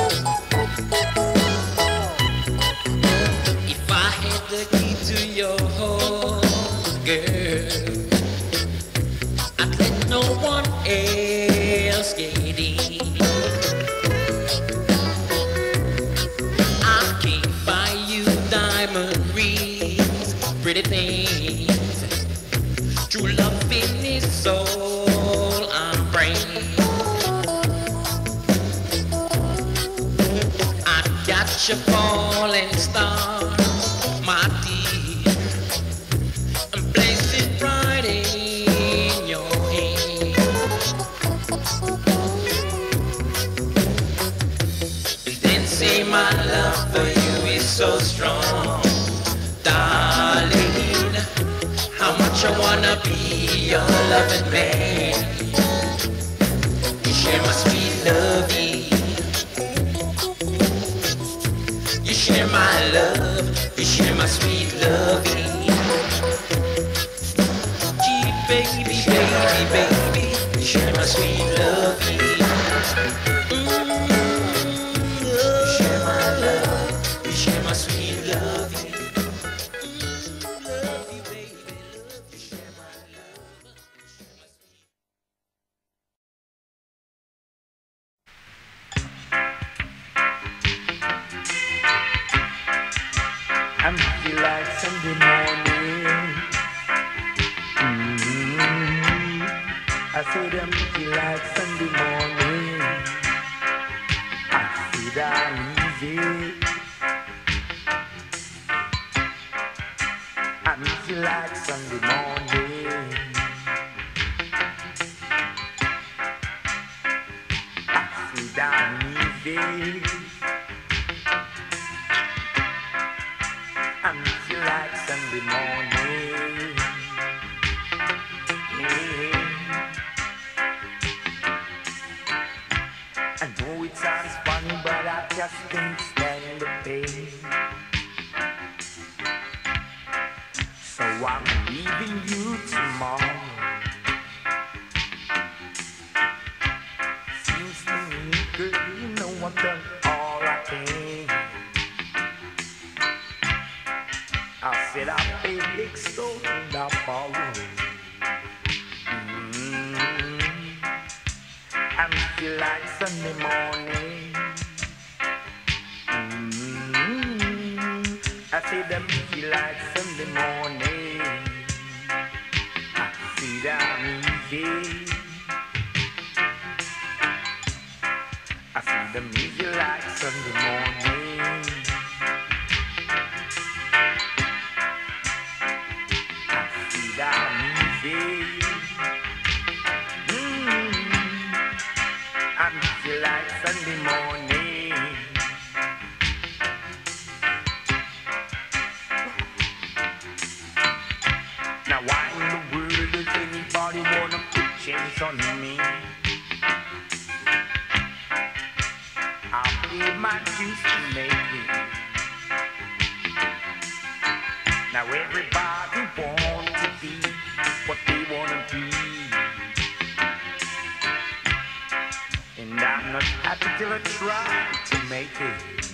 If I had the key to your heart, girl, I'd let no one else get in. I can't buy you diamond rings, pretty things. True loving is all I bring. Got your falling star, my dear, and wanna be your loving man. You share my sweet loving. You share my love. You share my sweet loving. Gee, baby, baby, baby. You share my sweet loving. I'm feel like Sunday morning. Mm-hmm. I said I'm feel like Sunday morning. I feel that easy. I'm feel like Sunday morning. I feel that easy. I feel like Sunday morning. Yeah. I know it sounds funny, but I just can't stand the pain. So I'm leaving you tomorrow. Seems to me, girl, you know I've done all I can. I said I paid extra and I borrowed. Mm-hmm. I feel like Sunday morning. Mm-hmm. I said I feel like Sunday morning. I feel that easy. I feel the music like Sunday morning. That easy. Mm-hmm. I feel like Sunday morning. Now why in the world does anybody wanna put chains on me? I paid my dues to make it. Now everybody wants to be what they wanna be, and I'm not happy till I try to make it.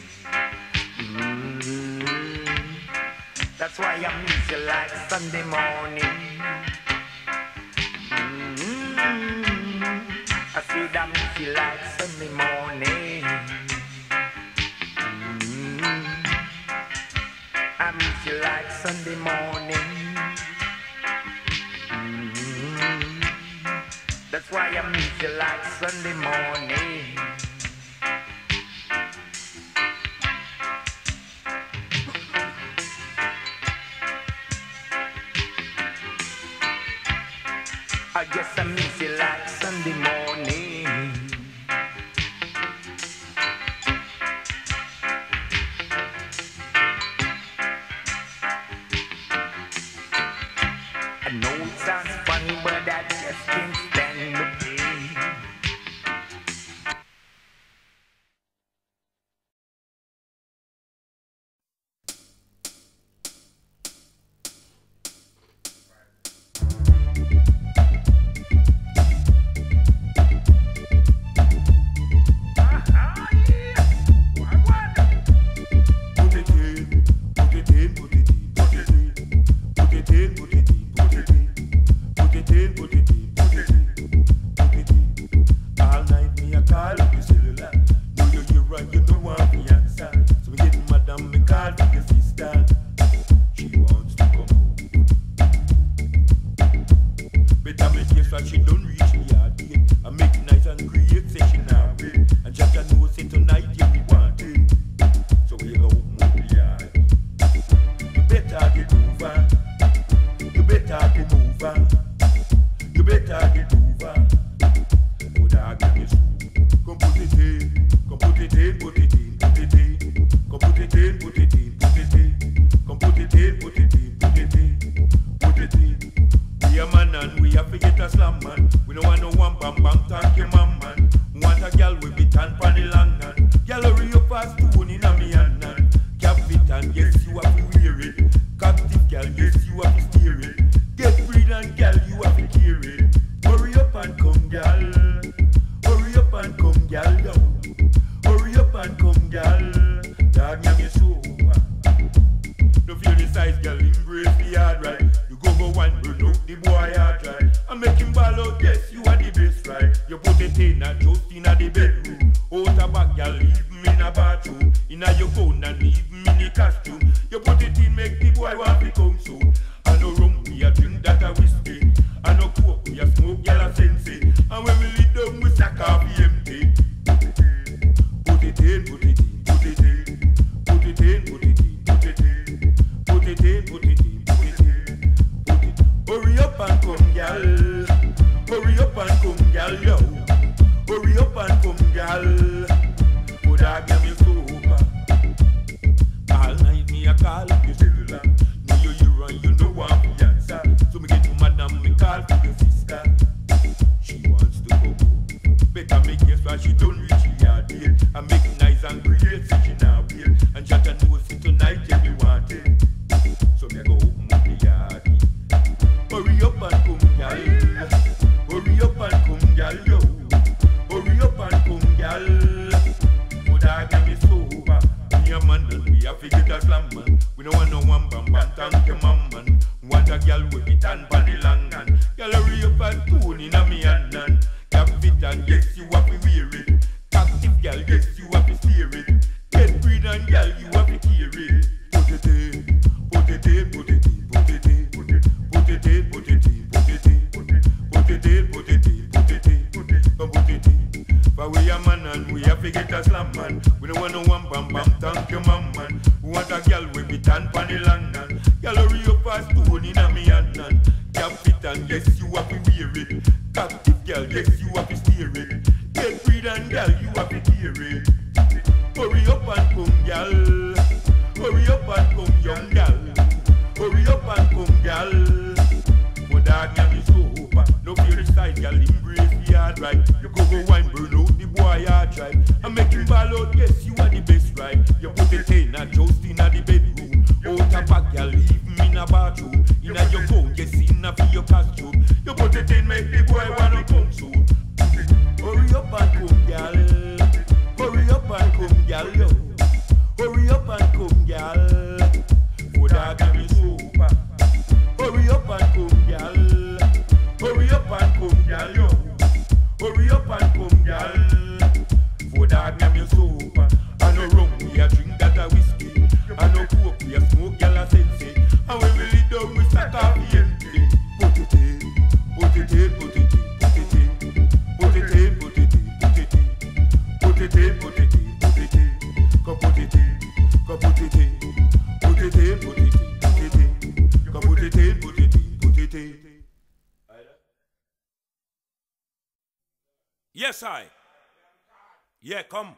Mm-hmm. That's why I'm easy like Sunday morning. Mm-hmm. I said I'm easy like Sunday morning. Mm-hmm. I'm easy like Sunday morning. Mm-hmm. That's why I'm easy like Sunday morning. I guess I'm easy like Sunday morning. I know it sounds funny, but I just can't stand the pain. We are brace the hard right. You go go one burn out the boy hard right. I make him ball out, yes, you are the best right. You put it in and just in the bedroom. Out a bag, you leave him in a bathroom. In a your phone and leave him in a costume. You put it in, make the boy want to come soon. I no rum, we a drink that a whiskey. I no coke, we a smoke, y'all a sensei. And when we lead down, we sack off the empty. Put it in, put it in, put it in. Put it in, put it in, put it in. Put it in, put it in, put it in. Put it. Hurry up and come, gal. Hurry up and come, gal, yo. Hurry up and come, gal. Would I get me sober? All night me a call you cellular. Know you you run, you know want me answer. So me get to madam, me call for your sister. She wants to go. Better make guess why she don't reach the yard here. I make nice and create, so she now weird. And Jata knows it tonight, yeah, me want it. So me go open up the yard. Hurry up and come, gal. Hurry up and come, gal, yo. Hurry up and come, gal. Would I get me sober? Me a man and we a figure a slam man. We don't want no one bam bam, thank you, man, man. Want a gal with it and body long and gal hurry up and tune in a me and nan. Cap fit and yes, you have to wear it. Active gal, yes, you have to steer it. Get breed and gal, you have to carry it. Put it in, put it in, put it in, put it in, put it in, put it in, put it in, put it in, put it in, put it in, put it in, put it in, put it in. But we a man and we have to get a slam man. We don't want no one bam bam, thank you, man, man. We want a gal with it and panny long and gal hurry up and stone in a me and nan. Cap fit and yes, you have to wear it. Captive gal, yes, you have to steer it. Get breed and gal, you have to carry it. Hurry up and come, gal. Hurry up and come, young gal. Hurry up and come, gal. For that gal is sober. No fear side, gal, embrace the hard right. You go go wine, burn out the boy hard right. And make him ball out, yes, you are the best right. You put it in and just in the bedroom. Out a bag, gal, leave him in a bathroom. In a your phone, yes, in a for your costume. You put it in, make the boy wanna come soon. Hurry up and come, gal. Hurry up and come, gal, yo. Hurry up and come, gal. For that gal is sober. Hurry up and come, gal. Hurry up and come, gal, yo. Hurry up and come, gal. For that gal is sober. I no rum, we a drink that a whiskey. I no coke, we a smoke, gal a sensei. And when we lay down, we start off the empty. Put it in, put it in, put it in, put it in. Put it in, put it in, put it in. Put it in, put it in, put it in. Come put it in, come put it in. Put it in, put it in, put it in. Come put it in, put it in, put it in. Yes, I. Yeah, come.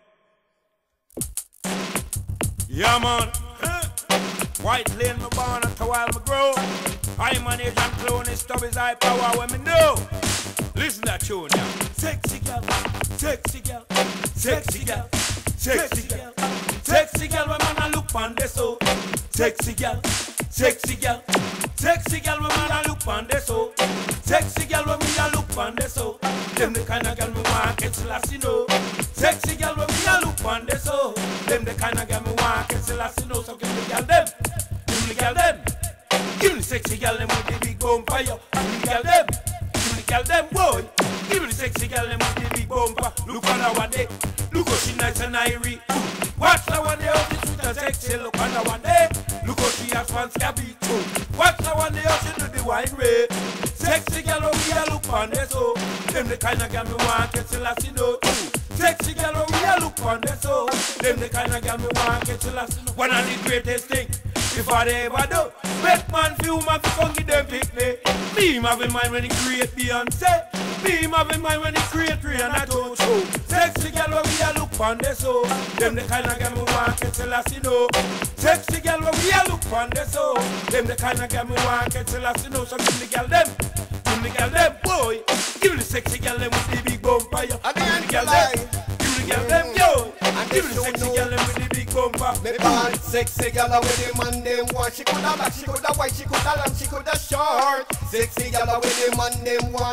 Yeah, man. Huh? White lane, me born at a while me grow. I manage and Clunis, stop his high power when me know. Listen to that tune now. Sexy girl, sexy girl, sexy girl, sexy girl, sexy girl when man a look on the so. Sexy girl, sexy girl, sexy girl when man a look on the so. Sexy girl when me a look on the so. Them the kind of girl me want catch last you know. Sexy girl when me a look on the so. Them the kind of girl me want catch last you know. So give me girl them, give me girl them. Give me sexy girl them with the big bumper, yo. Give me girl them, give me girl them, boy. Give me the sexy girl them with the big bumper. Look on her one day, look how she nice and irie. Watch her one day, how she sweet and sexy. Look on her one day, look how she has fun scabby too. Watch her one day, how she do the wine way. Sexy girl, oh we a look on the so. Them the kind of girl me want catch till I see no too. Sexy girl, oh we a look on the so. Them the kind of girl me want catch till I see no. One of the greatest thing. Before they ever do, make man feel man fi come give them picnic. Me him have in mind when he create Beyonce. Me him have in mind when he create Rihanna Toto. Sexy girl when we a look on the so. Them the kind of girl me want catch till I see no. Sexy girl when we a look on the so. Them the kind of girl me want catch till I see no. So give the girl them, give the girl them, boy. Give the sexy girl them with the big bumper, yo. Give the girl them, give the girl them, yo. Give the sexy girl them with the big bumper. Me born sexy girl with the man them want. She coulda black, she coulda white, she coulda long, she coulda short. Sexy girl with the man them want.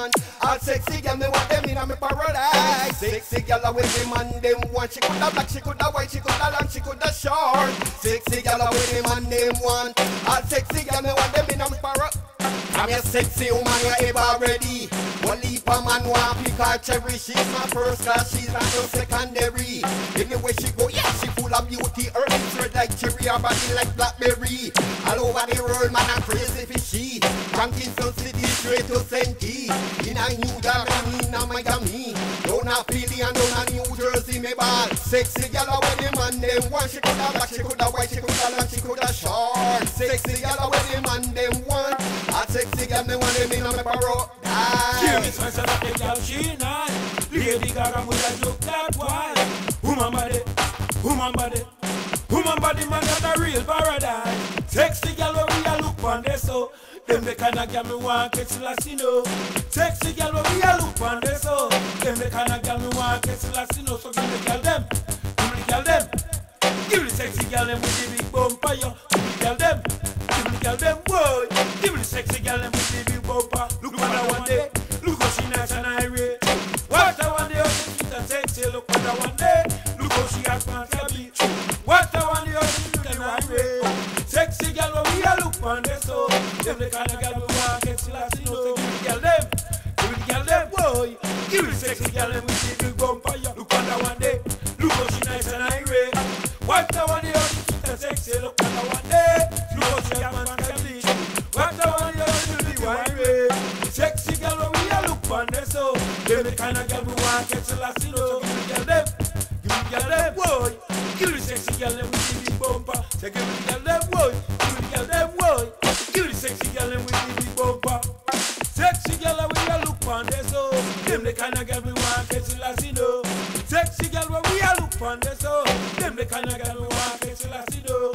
All sexy girl, me want them in a me paradise. Sexy girl with the man, them want. She coulda black, she coulda white, she coulda long, she coulda short. Sexy girl with the man, them want. All sexy girl, me want them in a me paradise. I'm a sexy woman, you ever ready. One leap a man want pick her cherry. She's my first class, she's not no secondary. Anyway she go, yeah, she full of beauty. Her lips red like cherry, her body like blackberry. All over the world, man, I'm crazy for she. From Kingston City straight to Saint Key. In a New York and in a Miami. Down a Philly and down a New Jersey, me ball. Sexy girl with the man, them want. She coulda black, she coulda white, she coulda long, she coulda short. Sexy girl with the man, them want. A sexy girl, me want them in a me paradise. Hear me say that the girl she nice. Lady Gaga with a look that wild. Woman body, woman body, woman body, man, that's a real paradise. Sexy girl, where we a look on this so. Them the kind of girl me want catch Latino. Sexy girl, where we a look on this so. Them the kind of girl me want catch Latino. So give me the girl them, give me the girl them. Give me the sexy girl them with the big bumper, yo. Give me the girl them, give me the girl them, boy. Give me the sexy girl them with the big bumper. Look what I want day, look how she nice and irate. What I want day, how she sweet and sexy. Look what I want day, look how she act man can be. What I want day, how she sweet and irate. Sexy girl when we a look on this so. Them the kind of girl we want get till I see no. So give me the girl them, give me the girl them, boy. Give me the sexy girl them with the big bumper. Look what I want day, look how she nice and irate. What I want day, how she sweet and sexy. Look what I want day, look how she act man can be. What I want day, how she sweet and irate. Sexy girl when we a look on this so. Them the kind of girl we want get till I see no. So give me the girl them, give me the girl them, boy. Give me the sexy girl them with the big bumper. Say give me the girl them, boy. Give me the girl them, boy. Give me the sexy girl them with the big bumper. Sexy girl when we a look on this so. Them the kind of girl we want get till I see no. Sexy girl when we a look on this so. Them the kind of girl we want get till I see no.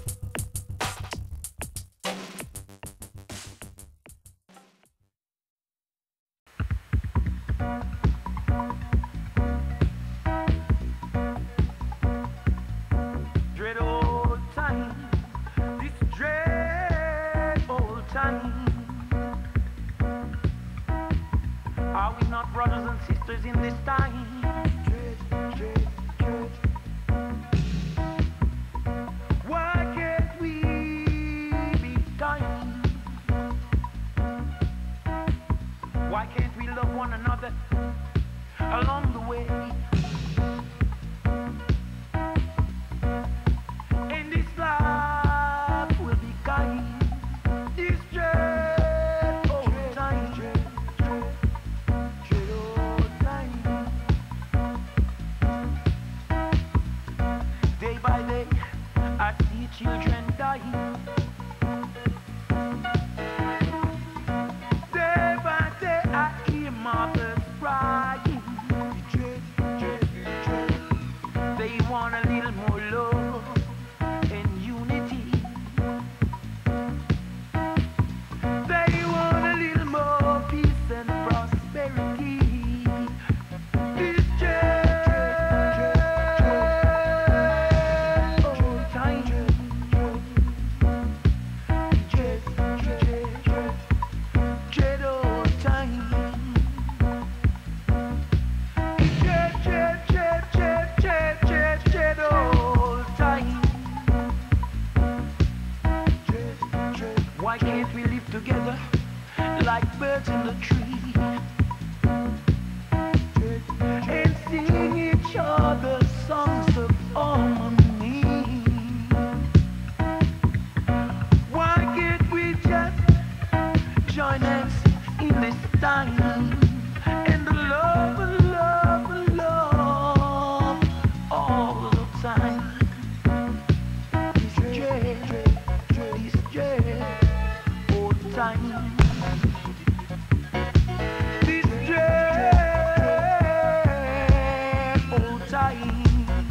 Dread old time, this dread old time. Are we not brothers and sisters in this time? Dread, dread, dread. Why can't we be dying? Why can't we love one another along the way? In this life we'll be kind. This dread old time, dread, dread, dread old time. Day by day I see children dying. Day by day I hear mothers crying. Dread, dread, dread. They want a little more love and unity. They want a little more peace and prosperity. This dread old time. Dread, dread, dread old time. Dread, dread, dread, dread, dread, dread, dread old time. Dread, dread. Why can't we live together like birds in the tree? Dread, and sing each other songs of harmony. Why can't we just join hands in this time and love, love, love all the time? This dread, this dread old time. This dread old time.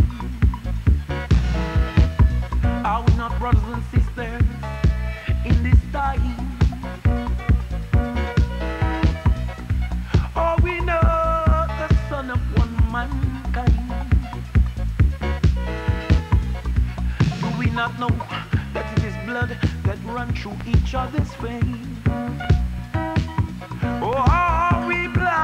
Are we not brothers and sisters in this time? Are we not the son of one mankind? Do we not know that it is blood that runs through each other's veins? Or are we blind?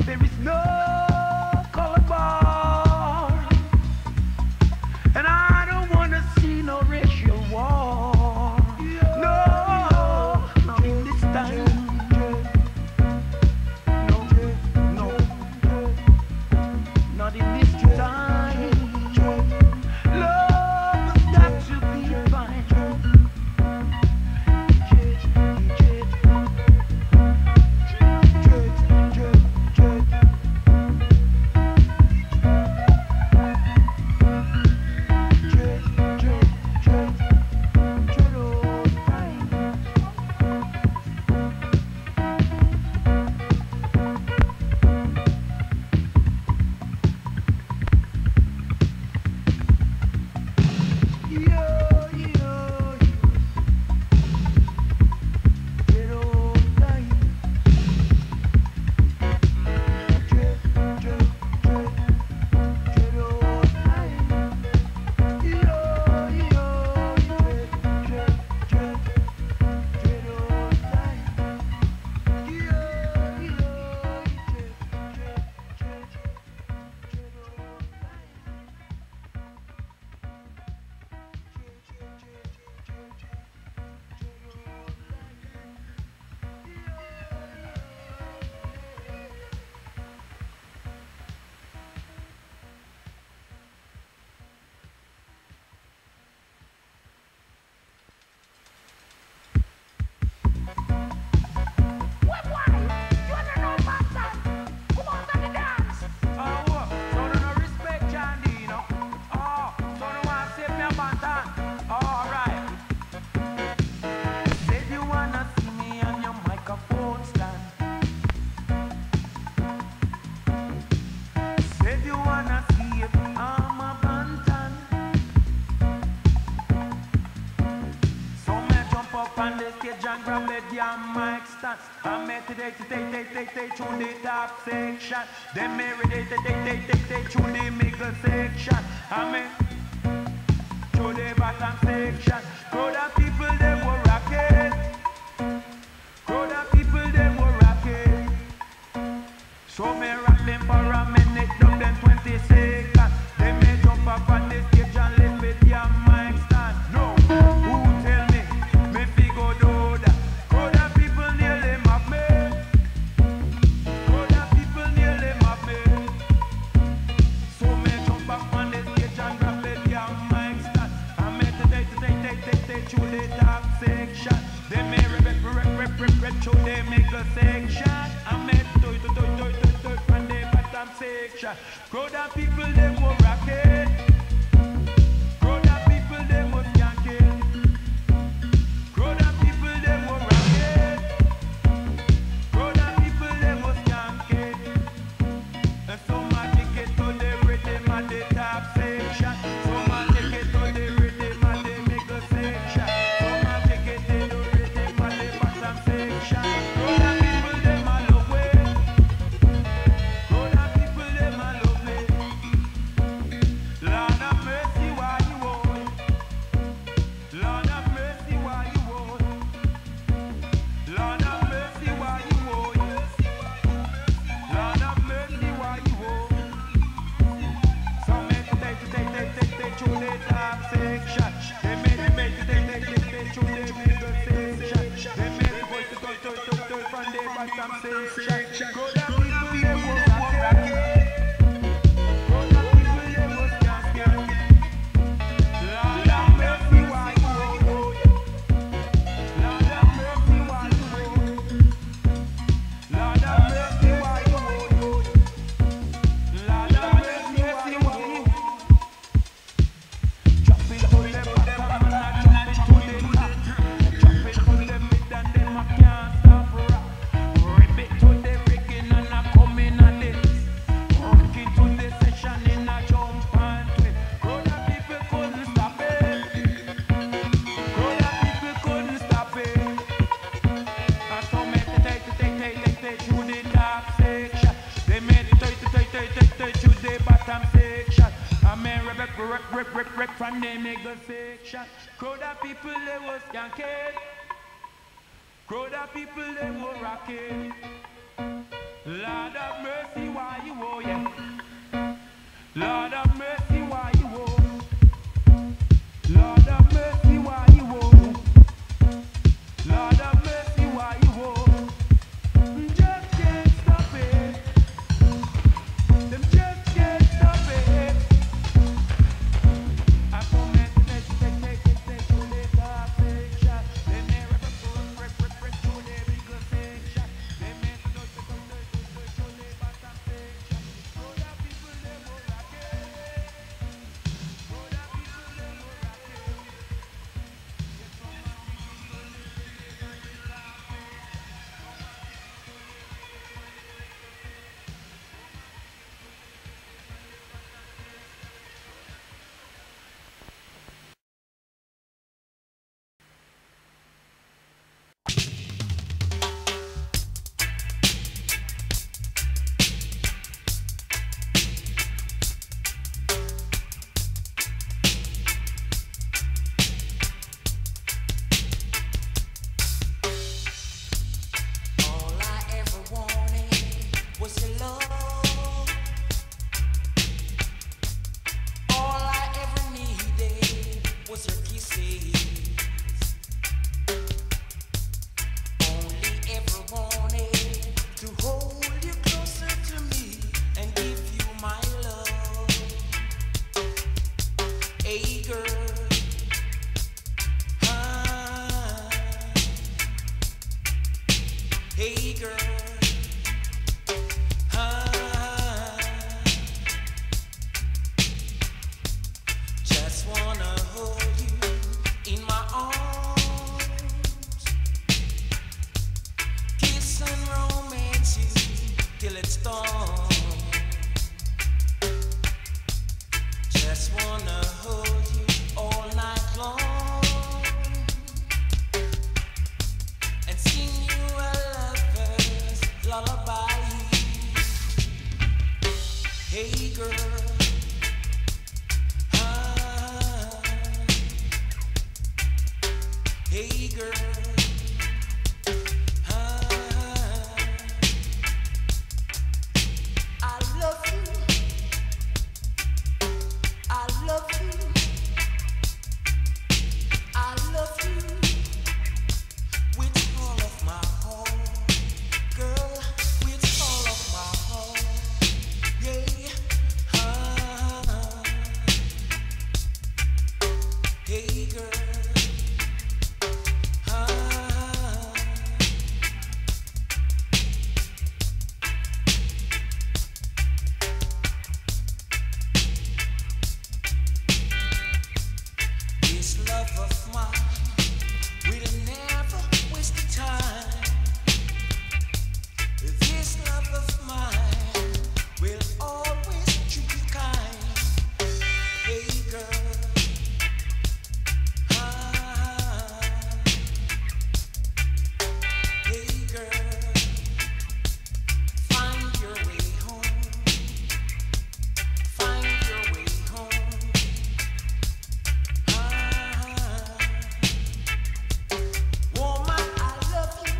There is no color bar, and I don't wanna see no racial war. No, not in this time. No, no, not in this time. Love has got to be fine. Through the top section, them married they they they they they through the middle section. I mean through the bottom section. Crowd of people they were rocking. Crowd of people they were rocking. So me rock them for a minute, dump them twenty seconds. They may jump up on the stage and live with your mic stand. No, who tell me me fi go do that? Crowd of people nearly mock me. Through the top section, they may rip, rip, rip, rip, rip through the middle section. I met toy, toy, toy, toy, toy, toy from the bottom section. Crowd of people they were rocking. Crowd of people they were yanking. Crowd of people they were rocking. Crowd of people they were yanking. And some a take it to the rhythm of the top section. Some a take it to the rhythm of the middle section. From the mega section, crowd of people they was skanking, crowd of people they were rocking. Lord of mercy, why you oh yeah. Lord of mercy, why you oh. Lord of mercy, why you oh. Lord of mercy, why you oh. Just can't stop it. Them just can't stop it. I come and take, take, take, take, take to the top, take shot. They never perform, rip, rip, rip to the bigger take shot. They make no to come to to to to the bottom take shot. So that people they will rock it. So that people they will rock it. Yes, so much people they will live in the top take All I ever wanted was your love. All I ever needed was your kisses. Only ever wanted to hold you closer to me and give you my love. Hey girl, ah. Hey girl, ah, just wanna hold you in my arms, kiss and romance you till it's dawn. Just wanna hold you all night long and sing you a lover's lullaby. Hey girl, ah, hey girl, ah, I love you, I love you, I love you. With all of my heart, girl, with all of my heart, yeah, ah, hey girl, ah, this love of mine will never waste the time. This love of mine will always treat you kind. Hey girl, ah, hey girl, find your way home, find your way home, ah. Woman, I love you.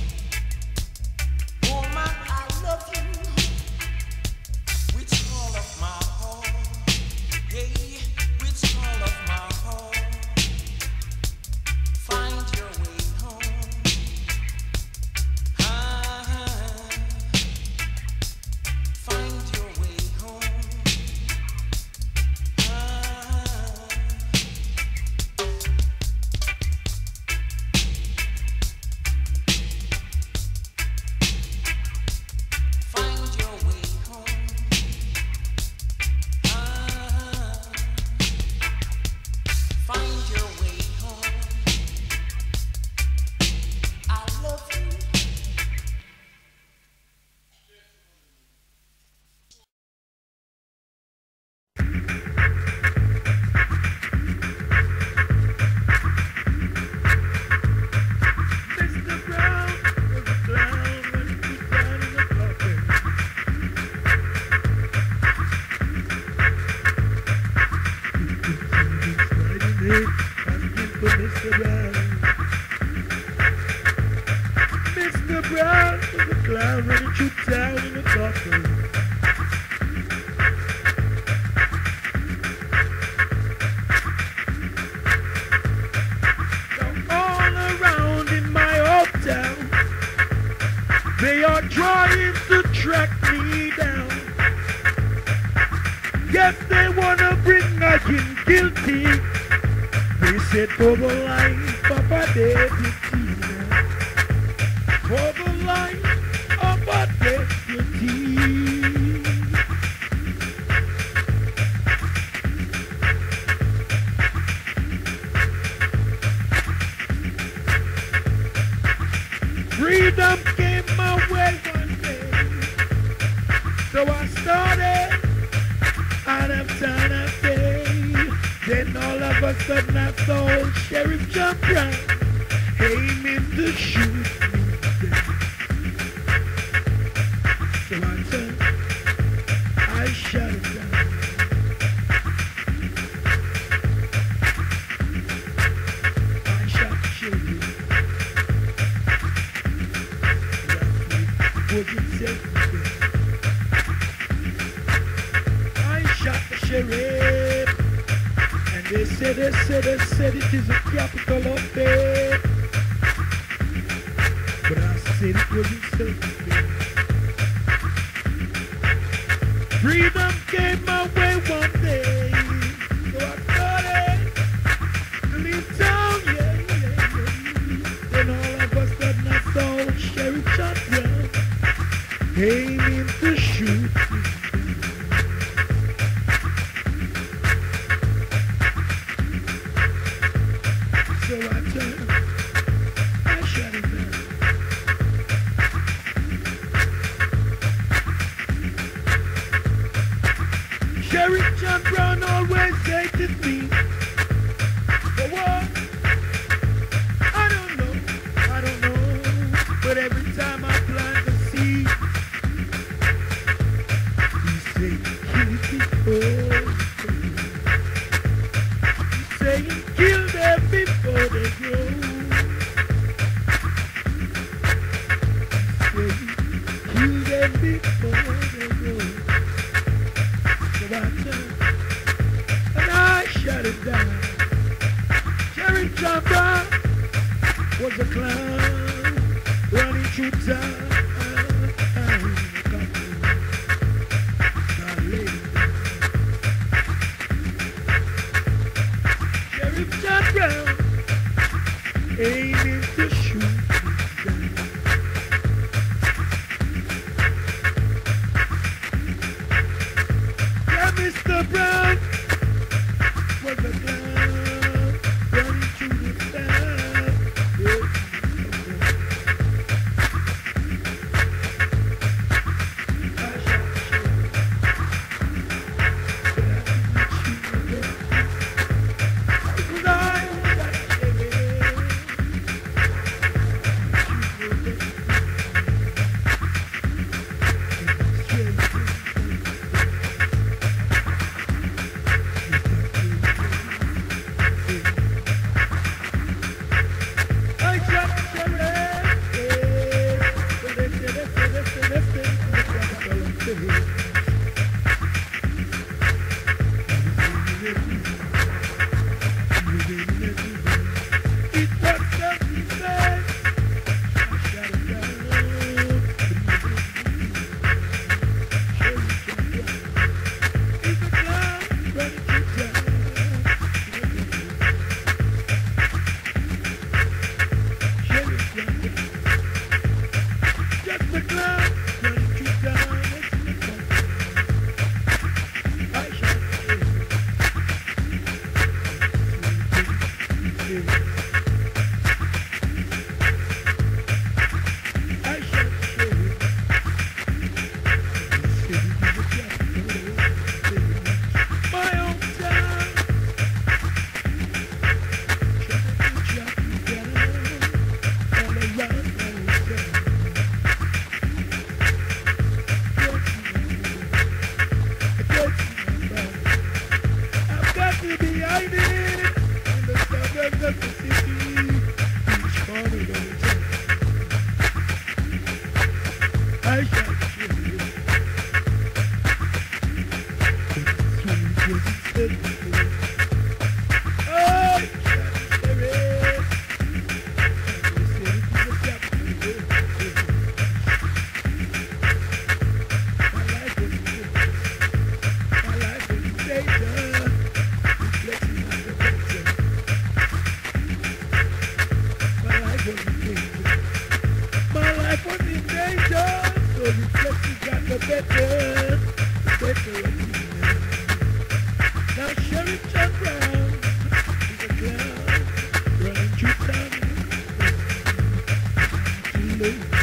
Woman, I love you. With all of my heart. Yeah, with all of my heart. Find your way home. Ah, find your way home. Ah. Find your way home. Ah, find your way home. I love you. Mister Brown was a clown when he was down in the coffin. Asking for Mister Brown. Mister Brown was a clown when he you down in the coffin. Now all around in my hometown, they are trying to track me down. Yes, they wanna bring me in guilty. They said for the life of a deputy, for the life of a deputy. Freedom came my way one day, so I started out of town I day. Then all of a sudden I saw old Sheriff jump round, aiming to shoot me down. So I turned, I shot him down. I shot the sheriff. Wasn't safe. I shot the sheriff. They said, they said, they said it is a capital offense. But I said it wasn't safe. Freedom came my way one day, so I started to leave town, yeah, yeah, yeah. Then all of a sudden I saw Sheriff shot down, aiming to shoot me. So I turned, I shot him down. Sheriff John Brown always hated me. For what? I don't know, I don't know. But every time I plant a seed, he said, kill it before. He's saying, kill them before they grow. He's saying, kill them before they grow. So I turned and I shut it down. Sheriff John Brown was a clown running through town. Sheriff John Brown aiming to shoot me down. Yeah, Mister Brown was a clown running through the town. Yeah. I've got to be hiding in the suburbs of the me.